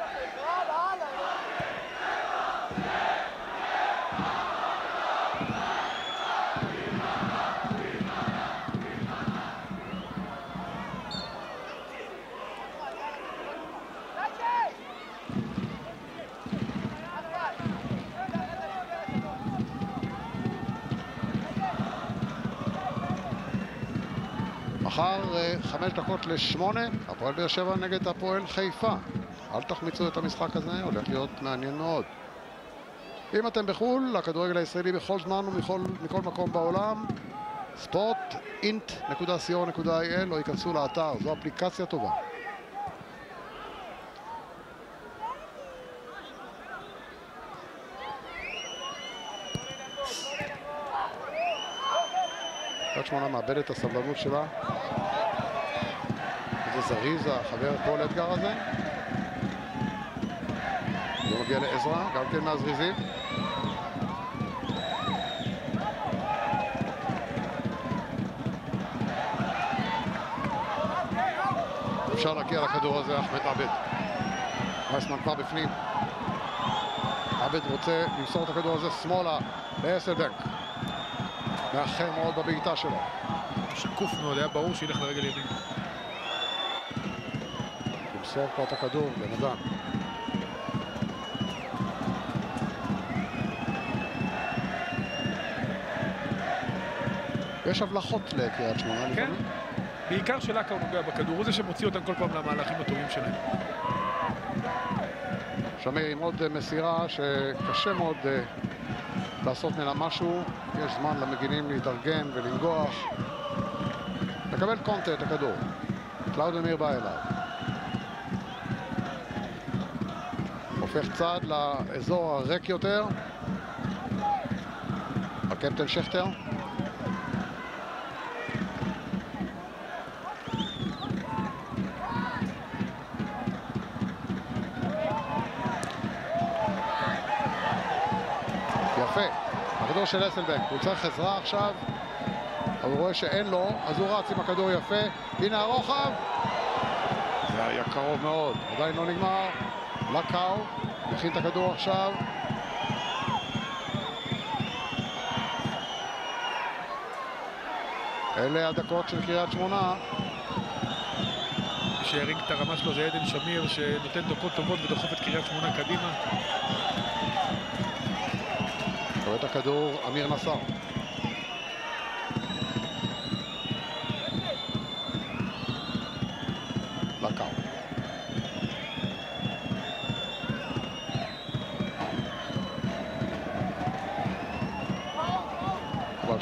Speaker 1: מחר חמש דקות לשמונה, הפועל באר שבע נגד הפועל חיפה. אל תחמיצו את המשחק הזה, הולך להיות מעניין מאוד. אם אתם בחול, הכדורגל הישראלי בכל זמן ומכל מכל מקום בעולם, ספורט אינט נקודה סי או נקודה איי אל, או ייכנסו לאתר, זו אפליקציה טובה. קריית שמונה מאבד את הסבלנות שלה. זה זריז, החבר פול אדגר הזה. הוא מגיע לעזרה, גם כן מהזריזים. אפשר להגיע לכדור הזה, אחמד עבד. אייסמן כבר בפנים. עבד רוצה למסור את הכדור הזה שמאלה לאסלבנק. מאחר מאוד בבעיטה שלו.
Speaker 2: שקוף מאוד, היה ברור שילך לרגל ימין.
Speaker 1: למסור פה את הכדור לנדן. יש הבלחות לקריית שמונה לפעמים.
Speaker 2: כן, בעיקר של לקה הוא נוגע בכדור, הוא זה שמוציא אותם כל פעם למהלכים הטובים שלהם.
Speaker 1: שמיר עם עוד מסירה שקשה מאוד לעשות ממנה משהו. יש זמן למגינים להתארגן ולנגוח. מקבל קונטה את הכדור. קלאודמיר בא אליו. הופך צד לאזור הריק יותר. הקפטן שכטר. יפה. הכדור של אסלבנק, הוא צריך עזרה עכשיו, אבל הוא רואה שאין לו, אז הוא רץ עם הכדור יפה. הנה הרוחב. זה היה קרוב מאוד, עדיין לא נגמר. לקאו, מכין את הכדור עכשיו. אלה הדקות של קריית שמונה.
Speaker 2: שהרים את הרמה שלו זה עדן שמיר, שנותן דקות טובות ודוחף את קריית שמונה קדימה.
Speaker 1: רואה את הכדור, אמיר נסר. לקאו.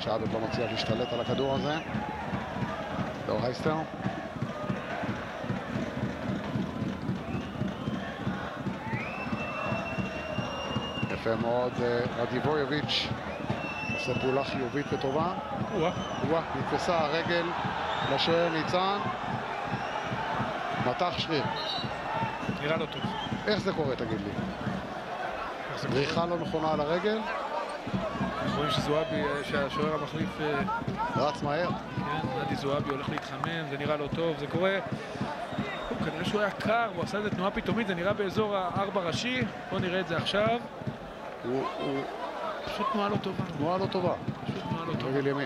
Speaker 1: שעבד לא מציע להשתלט על הכדור הזה. דור הייסטר. יפה מאוד, רדיבויוביץ' עושה פעולה חיובית וטובה. וואה, נתפסה הרגל לשוער ניצן. מתח שריר.
Speaker 2: נראה לא טוב.
Speaker 1: איך זה קורה, תגיד לי? דריכה לא נכונה על הרגל?
Speaker 2: אנחנו רואים שזועבי, שהשוער המחליף
Speaker 1: רץ מהר.
Speaker 2: כן, נדי זועבי הולך להתחמם, זה נראה לא טוב, זה קורה... כנראה שהוא היה קר, הוא עשה איזה תנועה פתאומית, זה נראה באזור הארבע ראשי. בואו נראה את זה עכשיו.
Speaker 1: הוא...
Speaker 2: פשוט תנועה לא טובה.
Speaker 1: תנועה לא טובה.
Speaker 2: פשוט תנועה לא טובה.
Speaker 1: רגל ימין.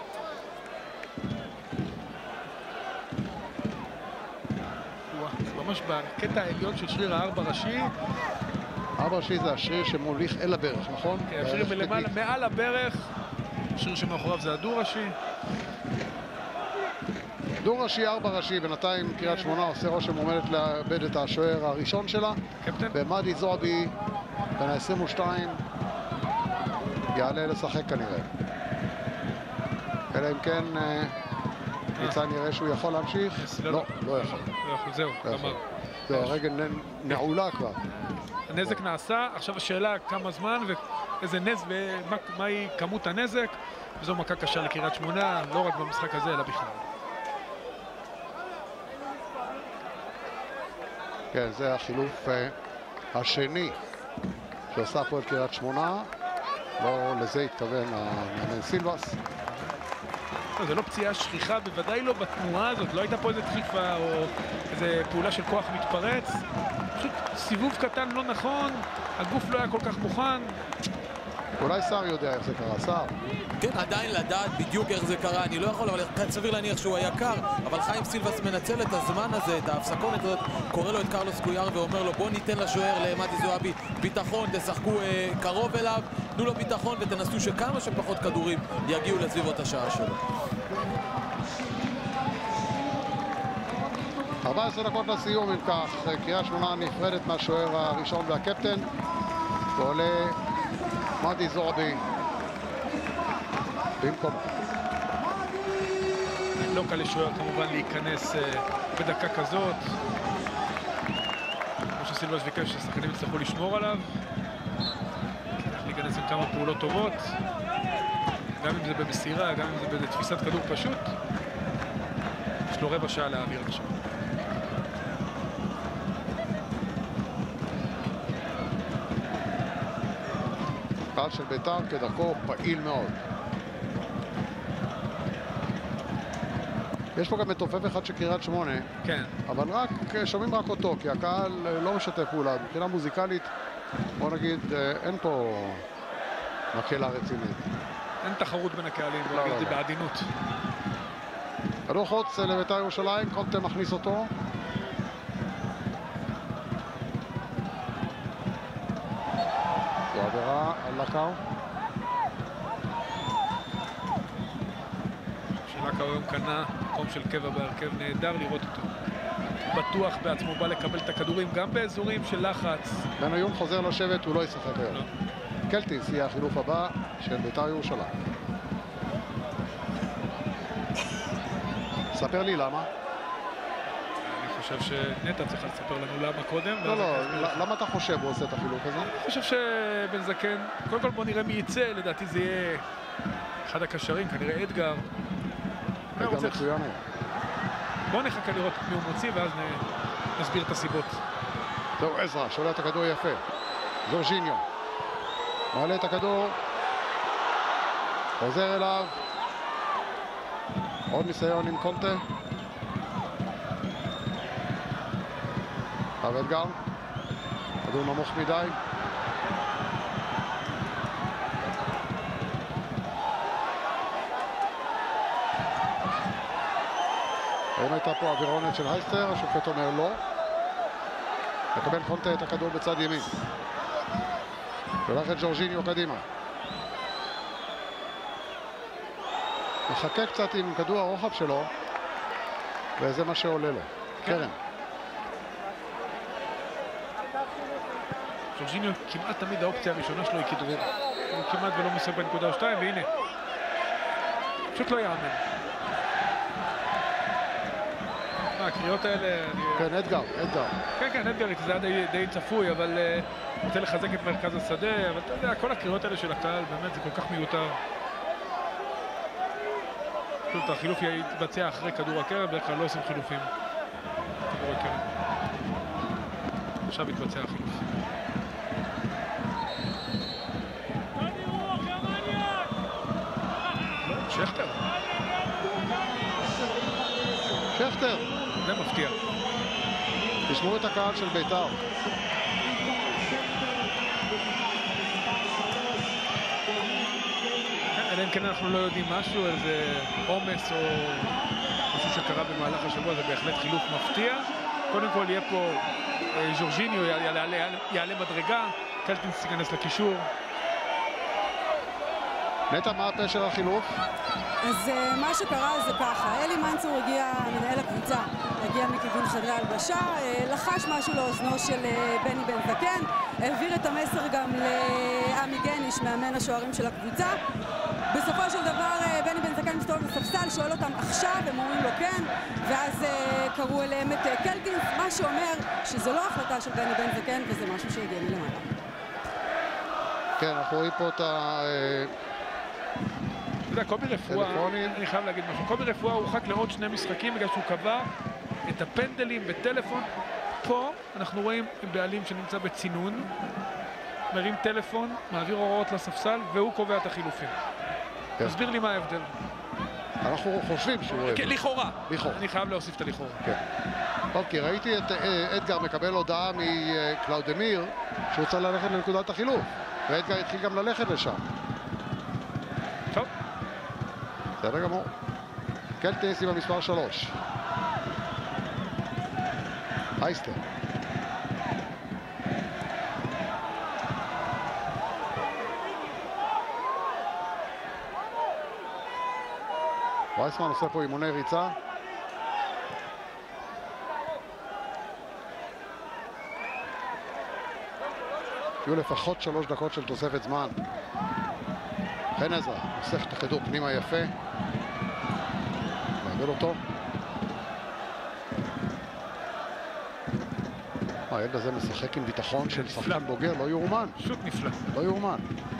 Speaker 2: ממש בקטע העליון של שריר הארבע ראשי.
Speaker 1: ארבע ראשי זה השריר שמוליך אל הברך, נכון?
Speaker 2: כן, השריר מלמעלה, מעל הברך. השריר שמאחוריו זה הדו ראשי.
Speaker 1: דו ראשי, ארבע ראשי, בינתיים קריית שמונה עושה רושם עומדת לאבד את השוער הראשון שלה.
Speaker 2: קפטן.
Speaker 1: ומדי זועבי, בין ה-עשרים ושתיים, יעלה לשחק כנראה. אלא אם כן ניצן יראה שהוא יכול להמשיך. לא, לא יכול.
Speaker 2: לא יכול, זהו, גמר.
Speaker 1: זהו, הרגל נעולה כבר.
Speaker 2: הנזק נעשה, עכשיו השאלה כמה זמן ואיזה נזק ומהי כמות הנזק. וזו מכה קשה לקריית שמונה, לא רק במשחק הזה, אלא בכלל.
Speaker 1: כן, זה החילוף השני שעושה פה את קריית שמונה. לא לזה התכוון המאמן סילבס.
Speaker 2: זה לא פציעה שכיחה, בוודאי לא בתנועה הזאת, לא הייתה פה איזה דחיפה או איזה פעולה של כוח מתפרץ. פשוט סיבוב קטן לא נכון, הגוף לא היה כל כך מוכן.
Speaker 1: אולי שר יודע איך זה קרה, שר.
Speaker 3: כן, עדיין לדעת בדיוק איך זה קרה, אני לא יכול, אבל סביר להניח שהוא היה קר, אבל חיים סילבס מנצל את הזמן הזה, את ההפסקונת הזאת, קורא לו את קרלוס קויאר ואומר לו בוא ניתן לשוער למדי זועבי ביטחון, תשחקו אה, קרוב אליו, תנו לו ביטחון ותנסו שכמה שפחות כדורים יגיעו לסביבות השעה שלו.
Speaker 1: ארבע עשרה דקות לסיום, אם כך, קריית שמונה נפרדת מהשוער הראשון והקפטן, ועולה מדי זועבי במקום.
Speaker 2: לא קל לשוער כמובן להיכנס בדקה כזאת. כמו שסילבס ביקש שהשחקנים יצטרכו לשמור עליו. להיכנס עם כמה פעולות טובות. גם אם זה במסירה, גם אם זה בתפיסת כדור פשוט. יש לו רבע שעה להעביר עכשיו.
Speaker 1: קהל של בית"ר כדרכו פעיל מאוד. יש פה גם מתופף אחד של קריית שמונה.
Speaker 2: כן.
Speaker 1: אבל רק, שומעים רק אותו, כי הקהל לא משתף פעולה. מבחינה מוזיקלית, בוא נגיד, אין פה מקהלה רצינית.
Speaker 2: אין תחרות בין הקהלים, בוא נגיד את זה בעדינות.
Speaker 1: כדור חוץ לבית"ר ירושלים, קונטה מכניס אותו. זו עבירה על לקאו.
Speaker 2: שלקאו היום קנה מקום של קבע בהרכב, נהדר לראות אותו. בטוח בעצמו, בא לקבל את הכדורים גם באזורים של לחץ.
Speaker 1: בניון חוזר לשבת, הוא לא ישחק היום. לא. קלטיס יהיה החילוף הבא של בית"ר ירושלים. ספר לי למה.
Speaker 2: אני חושב שנטע צריכה לספר לנו למה קודם.
Speaker 1: לא, לא, למה אתה חושב הוא עושה את החילוף הזה?
Speaker 2: אני חושב שבן זקן, קודם כל בוא נראה מי יצא, לדעתי זה יהיה אחד הקשרים, כנראה אדגר.
Speaker 1: אדגר מצוין.
Speaker 2: בוא נחכה לראות מי הוא מוציא ואז נסביר את הסיבות.
Speaker 1: זהו, עזרא, שולח את הכדור יפה. ז'ורג'יניו. מעלה את הכדור. חוזר אליו. עוד ניסיון עם קונטה. עכשיו אדגר. כדור נמוך מדי. האם הייתה פה אווירונת של הייסטר? השופט אומר לא. מקבל קונטה את הכדור בצד ימין. שולח את ז'ורג'יניו קדימה. מחכה קצת עם כדור הרוחב שלו, וזה מה שעולה לו. קרן.
Speaker 2: ז'ורג'יניו כמעט תמיד האופציה הראשונה שלו היא כדרור. הוא כמעט ולא מסר בנקודה שתיים, והנה. פשוט לא יאמן. מה, הקריאות האלה...
Speaker 1: כן, אדגר, אדגר.
Speaker 2: כן, כן, אדגר, זה היה די, די צפוי, אבל uh, רוצה לחזק את מרכז השדה, אבל אתה יודע, כל הקריאות האלה של הקהל, באמת, זה כל כך מיותר. פשוט החילוף יתבצע אחרי כדור הקרן, בדרך כלל לא עושים חילופים. כדור הקרן. עכשיו יתבצע החילוף. שכטר.
Speaker 1: שכטר.
Speaker 2: זה מפתיע.
Speaker 1: תשמעו את הקהל של בית"ר.
Speaker 2: אלא אם כן אנחנו לא יודעים משהו, איזה עומס או משהו שקרה במהלך השבוע, זה בהחלט חילוף מפתיע. קודם כל יהיה פה ז'ורג'יניו, יעלה מדרגה, קלטינס ייכנס לקישור.
Speaker 1: נטע, מה פשר החילוף?
Speaker 4: אז מה שקרה זה ככה, אלי מנצור הגיע, מנהל הקבוצה, הגיע מכיוון חדרי הלבשה, לחש משהו לאוזנו של בני בן זקן, העביר את המסר גם לעמי גניש, מאמן השוערים של הקבוצה. בסופו של דבר בני בן זקן מסתובב בספסל, שואל אותם עכשיו, הם אומרים לו כן, ואז קראו אליהם את קלטינס, מה שאומר שזו לא החלטה של בני בן זקן וזה משהו שהגיע מלמעלה.
Speaker 1: כן, אנחנו רואים פה את ה...
Speaker 2: אתה יודע, קובי רפואה, אני חייב להגיד משהו, קובי רפואה הורחק לעוד שני משחקים בגלל שהוא קבע את הפנדלים בטלפון. פה אנחנו רואים בעלים שנמצא בצינון, מרים טלפון, מעביר הוראות לספסל, והוא קובע את החילופים. תסביר לי מה ההבדל.
Speaker 1: אנחנו חושבים שהוא...
Speaker 2: לכאורה. אני חייב להוסיף את הלכאורה.
Speaker 1: טוב, כי ראיתי את אדגר מקבל הודעה מקלאודמיר שהוא צריך ללכת לנקודת החילוף, ואדגר התחיל גם ללכת לשם.
Speaker 2: טוב.
Speaker 1: בסדר גמור. קלטינס עם המספר שלוש. אייסטר. וייסמן עושה פה אימוני ריצה. יהיו לפחות שלוש דקות של תוספת זמן. חן עזרא, נוסח את הכדור פנימה יפה. מעגל אותו. הילד הזה משחק עם ביטחון של שחקן בוגר, לא יאומן.
Speaker 2: פשוט נפלא.
Speaker 1: לא יאומן.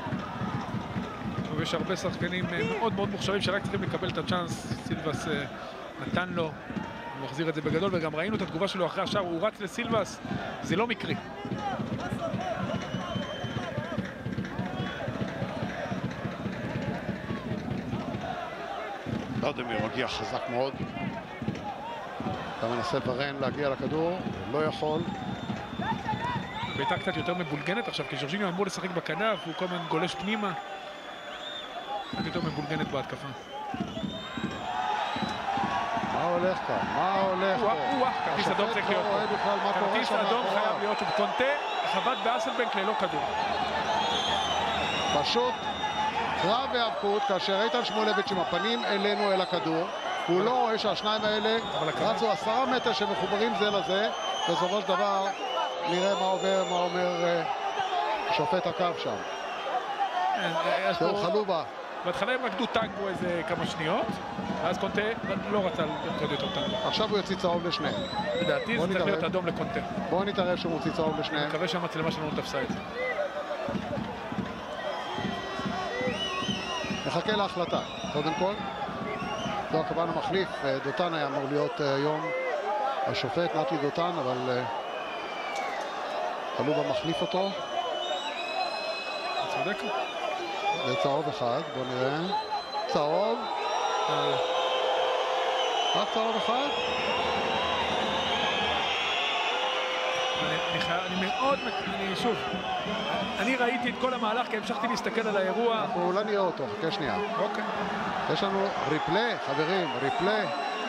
Speaker 2: ויש הרבה שחקנים מאוד מאוד מוכשרים שרק צריכים לקבל את הצ'אנס. סילבס נתן לו, הוא מחזיר את זה בגדול, וגם ראינו את התגובה שלו אחרי השאר, הוא רץ לסילבס, זה לא מקרי.
Speaker 1: קלאודמיר מגיע חזק מאוד. אתה מנסה ורן להגיע לכדור, לא יכול.
Speaker 2: בית"ר קצת יותר מבולגנת עכשיו, כי ז'ורג'יניו אמור לשחק בכנף, הוא כל הזמן גולש פנימה. קצת יותר מבולגנת בהתקפה.
Speaker 1: מה הולך כאן? מה הולך פה?
Speaker 2: וואה, כרטיס אדום צריך להיות פה. כרטיס אדום חייב להיות שם. קונטה חבט באסלבנק ללא כדור.
Speaker 1: פשוט קרב והאבקות, כאשר איתן שמואלביץ' עם הפנים אלינו אל הכדור, הוא לא רואה שהשניים האלה רצו עשרה מטר שמחוברים זה לזה, בסופו של דבר נראה מה עובר, מה אומר שופט הקו שם. תיאור חלובה.
Speaker 2: בהתחלה הם רקדו טאג בו איזה כמה שניות, ואז קונטה לא רצה לרקוד יותר טאג.
Speaker 1: עכשיו הוא יוציא צהוב לשניהם.
Speaker 2: לדעתי זה צריך להיות אדום לקונטה.
Speaker 1: בואו נתערב שהוא מוציא צהוב לשניהם.
Speaker 2: אני מקווה שהמצלמה שלנו תפסה את זה.
Speaker 1: נחכה להחלטה. קודם כל, זו הכוון המחליף. דותן היה אמור להיות היום השופט, נתי דותן, אבל חלובה מחליף אותו.
Speaker 2: צודק.
Speaker 1: זה צהוב אחד, בואו נראה. צהוב. רק צהוב אחד.
Speaker 2: אני מאוד, אני שוב, אני ראיתי את כל המהלך כי המשכתי להסתכל על האירוע.
Speaker 1: אנחנו אולי נראה אותו, חכה שנייה.
Speaker 2: אוקיי.
Speaker 1: יש לנו ריפלי, חברים, ריפלי.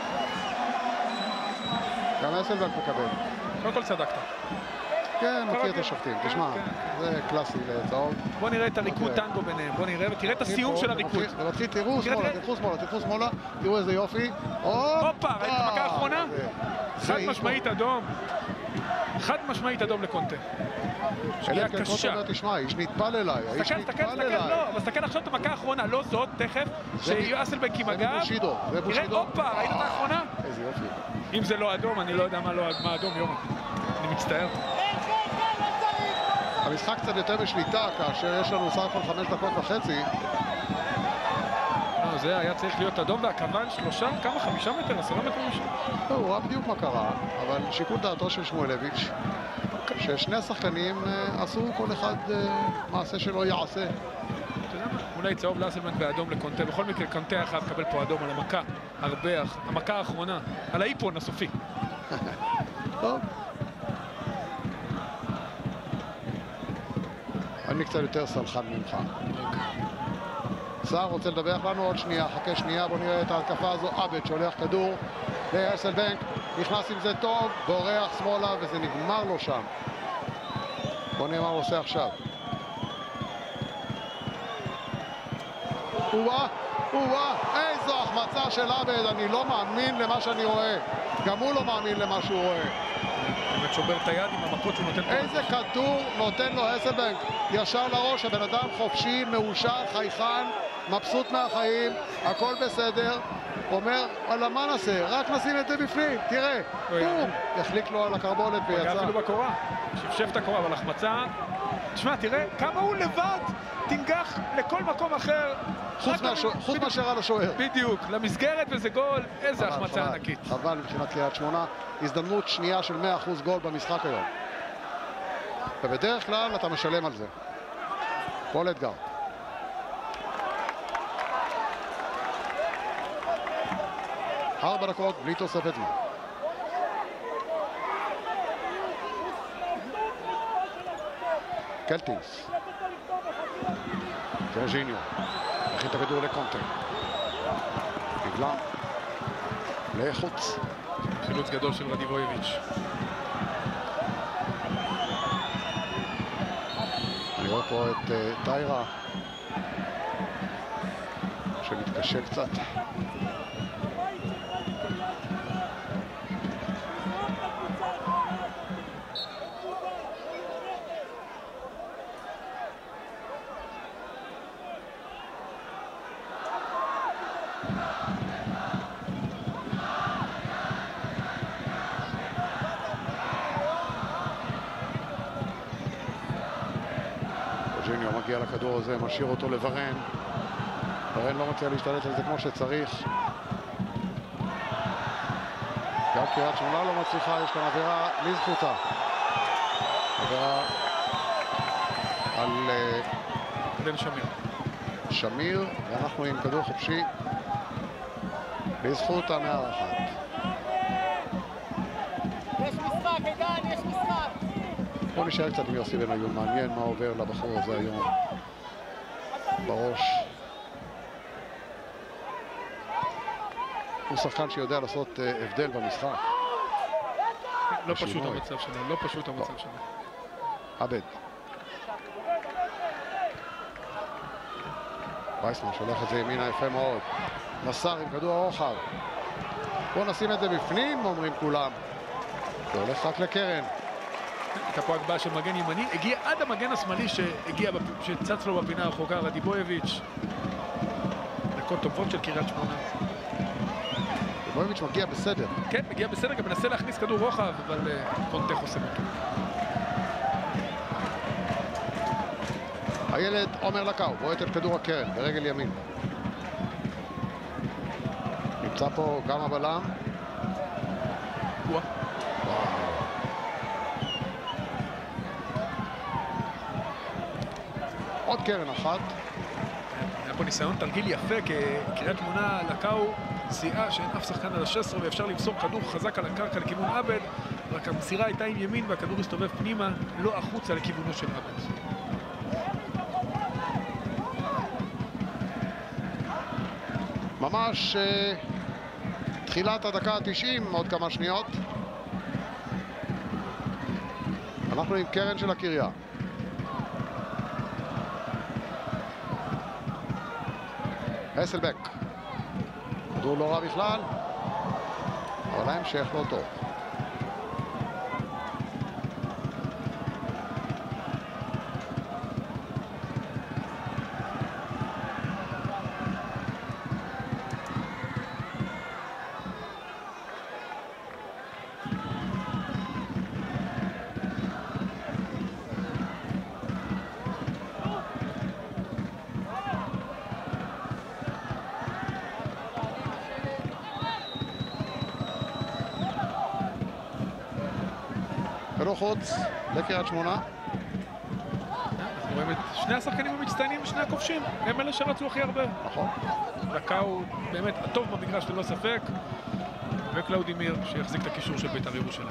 Speaker 1: גם אסלבנק מקבל.
Speaker 2: קודם כל צדקת.
Speaker 1: כן, מכיר את השופטים, תשמע, זה קלאסי לצהוב.
Speaker 2: בוא נראה את הריקוד טנגו ביניהם, בוא נראה, ותראה את הסיום של הריקוד.
Speaker 1: זה מתחיל, תראו שמאלה, תלכו שמאלה, תלכו שמאלה, תראו איזה יופי.
Speaker 2: הופה, ראית את המכה האחרונה? חד משמעית אדום. חד משמעית אדום לקונטה.
Speaker 1: שגיאה קשה. תשמע, איש נטפל אליי, האיש נטפל אליי.
Speaker 2: לא, אבל סתכל עכשיו את המכה האחרונה, לא זאת, תכף, שאסלבנק עם הגב.
Speaker 1: זה בושידו, זה בושידו.
Speaker 2: תראה, הופה, ראית את האחרונה?
Speaker 1: איזה יופי.
Speaker 2: אם זה לא אדום, אני לא יודע מה אדום, יום. אני מצטער.
Speaker 1: המשחק קצת יותר בשליטה, כאשר יש לנו סך הכל חמש דקות וחצי.
Speaker 2: לא, זה היה צריך להיות אדום, והכוון שלושה, כמה? חמישה מטר, עשרה מטר משם?
Speaker 1: לא, הוא ראה בדיוק מה קרה, אבל שיקול דעתו של שמואלביץ' ששני השחקנים עשו כל אחד מעשה שלא יעשה.
Speaker 2: אתה יודע מה? אולי צהוב לאסלבנק ואדום לקונטה. בכל מקרה, קונטה היה חייב לקבל פה אדום על המכה, הרבה, המכה האחרונה, על האיפון הסופי.
Speaker 1: טוב. אני קצת יותר סלחן ממך. סער רוצה לדווח לנו עוד שנייה, חכה שנייה, בוא נראה את ההתקפה הזו. עבד שולח כדור לאסלבנק, נכנס עם זה טוב, בורח שמאלה וזה נגמר לו שם. בוא נראה מה הוא עושה עכשיו. וואה, וואה, איזו החמצה של עבד, אני לא מאמין למה שאני רואה. גם הוא לא מאמין למה שהוא רואה.
Speaker 2: באמת שובר את היד עם המכות שהוא נותן.
Speaker 1: איזה כדור נותן לו אסלבנק, ישר לראש, הבן אדם חופשי, מאושר, חייכן, מבסוט מהחיים, הכל בסדר. אומר, וואלה, מה נעשה? רק נשים את זה בפנים, תראה. בום, יחליק לו על הקרבולת ויצא.
Speaker 2: פגע אפילו בקורה, שפשף את הקורה, אבל החמצה... תשמע, תראה כמה הוא לבד תנגח לכל מקום אחר.
Speaker 1: חוץ מאשר על השוער.
Speaker 2: בדיוק, למסגרת וזה גול, איזה החמצה ענקית.
Speaker 1: אבל מבחינת קריית שמונה, הזדמנות שנייה של מאה אחוז גול במשחק היום. ובדרך כלל אתה משלם על זה. כל אתגר. ארבע דקות בלי תוספת זמן. קלטינס. ג'ורג'יניו. הכין את הכדור לקונטה. נגלה. לחוץ.
Speaker 2: חילוץ גדול של רדיבויביץ'.
Speaker 1: אני רואה פה את uh, טיירה שמתקשה קצת. מגיע לכדור הזה, משאיר אותו לברן. ורן לא מציע להשתלט על זה כמו שצריך. גם קריית שמונה לא מצליחה, יש כאן עבירה לזכותה. עבירה על
Speaker 2: בן שמיר.
Speaker 1: שמיר, ואנחנו עם כדור חופשי לזכות המארחת.
Speaker 11: יש משחק, עידן, יש משחק.
Speaker 1: בוא נשאר קצת עם יוסי בניון, מעניין מה עובר לבחור הזה היום בראש. הוא שחקן שיודע לעשות הבדל במשחק.
Speaker 2: לא פשוט המצב שלו, לא פשוט המצב שלו.
Speaker 1: עבד. וייסמן שולח את זה ימינה יפה מאוד. נסר עם כדור הרוחב. בוא נשים את זה בפנים, אומרים כולם. זה הולך רק לקרן.
Speaker 2: הייתה פה הגבהה של מגן ימני, הגיע עד המגן השמאלי שהגיע, שצץ לו בפינה הרחוקה, רדיבויביץ'. דקות טובות של קריית שמונה.
Speaker 1: רדיבויביץ' מגיע בסדר.
Speaker 2: כן, מגיע בסדר, גם מנסה להכניס כדור רוחב, אבל קונטה חוסם אותו.
Speaker 1: הילד עומר לקאו, בועט את כדור הקרן, ברגל ימין. נמצא פה גם הבלם.
Speaker 2: וואו.
Speaker 1: עוד קרן אחת.
Speaker 2: היה פה ניסיון תרגיל יפה, כקריית שמונה לקאו זיהה שאין אף שחקן על ה-שש עשרה ואפשר למסור כדור חזק על הקרקע לכיוון עבד, רק המסירה הייתה עם ימין והכדור הסתובב פנימה, לא החוצה לכיוונו של עבד.
Speaker 1: ממש uh, תחילת הדקה ה-תשעים, עוד כמה שניות. אנחנו עם קרן של הקריה. אסלבק. כדור לא רע בכלל, אבל ההמשך לא טוב. כדור חוץ לקריית שמונה.
Speaker 2: אנחנו רואים את שני השחקנים המצטיינים ושני הכובשים, הם אלה שרצו הכי הרבה.
Speaker 1: נכון.
Speaker 2: לקאו באמת הטוב במגרש ללא ספק, וקלאודימיר שיחזיק את הקישור של בית"ר ירושלים.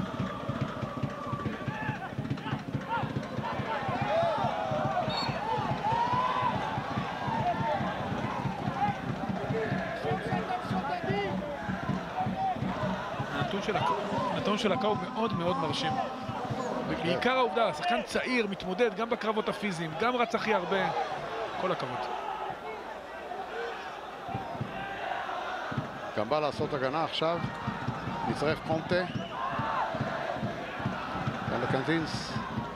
Speaker 2: הנתון של לקאו מאוד מאוד מרשים. בעיקר העובדה, שחקן צעיר, מתמודד גם בקרבות הפיזיים, גם רץ הכי הרבה. כל הכבוד.
Speaker 1: גם בא לעשות הגנה עכשיו. מצטרף קומטה. כאן לקנטינס.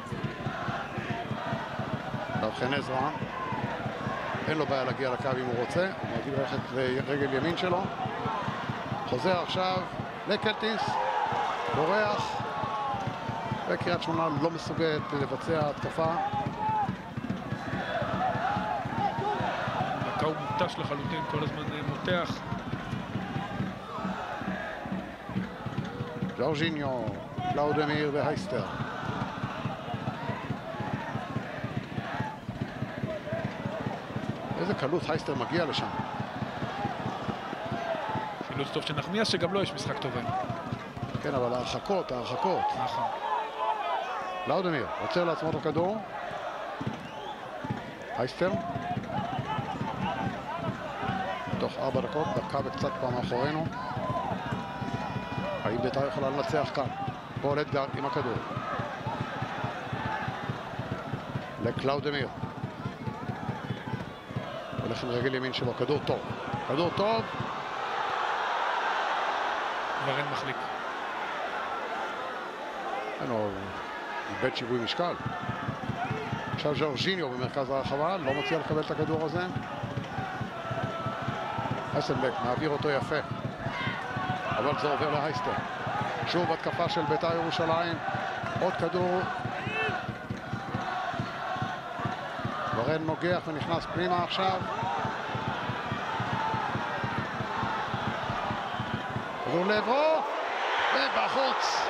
Speaker 1: חן עזרא. אין לו בעיה להגיע לקו אם הוא רוצה. הוא מעדיף ללכת לרגל ימין שלו. חוזר עכשיו לקנטינס. בורח. וקריית שמונה לא מסוגלת לבצע התקפה.
Speaker 2: לקאו מוטש לחלוטין, כל הזמן מותח.
Speaker 1: ג'ורג'יניו, קלאודמיר והייסטר. איזה קלות הייסטר מגיע לשם.
Speaker 2: חילוץ טוב של נחמיאס, שגם לו יש משחק טוב.
Speaker 1: כן, אבל ההרחקות, ההרחקות.
Speaker 2: נכון.
Speaker 1: קלאודמיר, עוצר לעצמו את הכדור. הייסטר. תוך ארבע דקות, דקה וקצת פעם מאחורינו. האם בית"ר יכולה לנצח כאן? פול אדגר עם הכדור. לקלאודמיר. הולך עם רגל ימין שלו, כדור טוב. כדור טוב.
Speaker 2: ורן מחליק.
Speaker 1: אין לו... איבד שיווי משקל. עכשיו ז'ורג'יניו במרכז הרחבה, לא מציע לקבל את הכדור הזה. הייסטנבק מעביר אותו יפה. אבל זה עובר להייסטר. שוב התקפה של בית"ר ירושלים. עוד כדור. ורן נוגח ונכנס פנימה עכשיו. כדור לעברו. ובחוץ.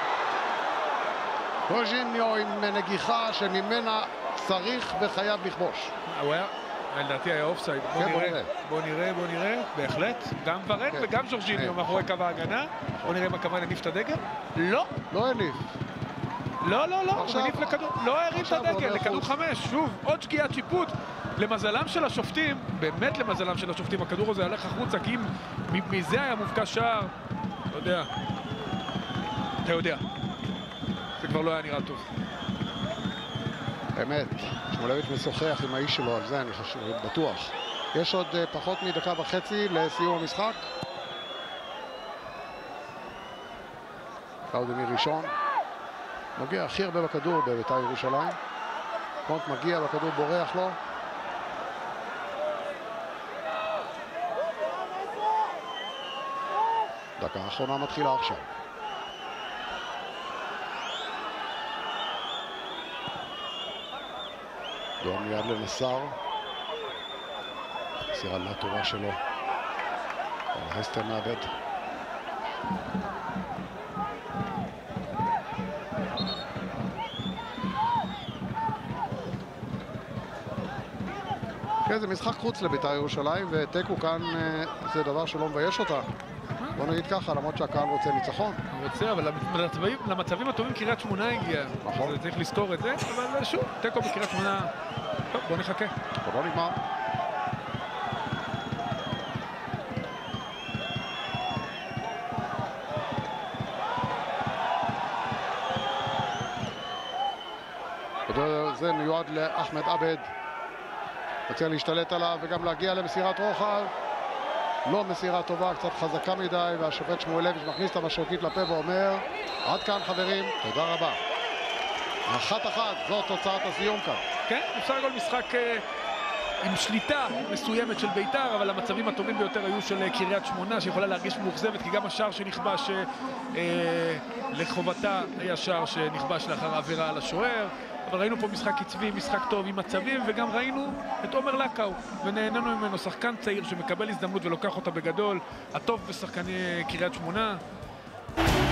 Speaker 1: ז'ורג'יניו עם נגיחה שממנה צריך וחייב לכבוש.
Speaker 2: הוא היה, לדעתי היה אופסייד. בוא נראה, בוא נראה, בוא נראה. בהחלט. גם ורן וגם ז'ורג'יניו מאחורי קו ההגנה. בוא נראה אם הכוון הניף את הדגל. לא.
Speaker 1: לא הניף.
Speaker 2: לא, לא, לא. הוא הניף לכדור. לא הרים את הדגל. לכדור חמש. שוב, עוד שגיאת שיפוט. למזלם של השופטים, באמת למזלם של השופטים, הכדור הזה הלך החוצה, כי אם מזה היה מובקע שער, לא יודע. אתה יודע. זה כבר לא היה נראה טוב.
Speaker 1: אמת, שמואלביץ' משוחח עם האיש שלו על זה, אני חושב, בטוח. יש עוד uh, פחות מדקה וחצי לסיום המשחק. קלאודמיר ראשון. מגיע הכי הרבה בכדור בבית"ר ירושלים. קונט מגיע בכדור, בורח לו. דקה האחרונה מתחילה עכשיו. דואר מיד לנסר. סירה לטובה שלו. הייסטר מאבד. כן, זה משחק חוץ לבית"ר ירושלים, ותיקו כאן זה דבר שלא מבייש אותה. בוא נגיד ככה, למרות שהקהל רוצה ניצחון.
Speaker 2: הוא רוצה, אבל למצבים, למצבים הטובים קריית שמונה הגיעה.
Speaker 1: נכון.
Speaker 2: צריך לזכור את זה, אבל שוב, תיקו בקריית שמונה. טוב, בוא נחכה.
Speaker 1: עוד לא נגמר. זה מיועד לאחמד עבד. רוצה להשתלט עליו וגם להגיע למסירת רוחב. לא מסירה טובה, קצת חזקה מדי, והשופט שמואלביץ' מכניס את המשרוקית לפה ואומר, עד כאן חברים, תודה רבה. אחת אחת, זאת תוצאת הסיום כאן.
Speaker 2: כן, אפשר לכל משחק אה, עם שליטה מסוימת של בית"ר, אבל המצבים הטובים ביותר היו של קריית שמונה, שיכולה להרגיש מאוכזבת, כי גם השער שנכבש אה, לחובתה היה שער שנכבש לאחר העבירה על השוער. אבל ראינו פה משחק קצבי, משחק טוב עם מצבים, וגם ראינו את עומר לקאו, ונהנינו ממנו, שחקן צעיר שמקבל הזדמנות ולוקח אותה בגדול, הטוב בשחקני קריית שמונה.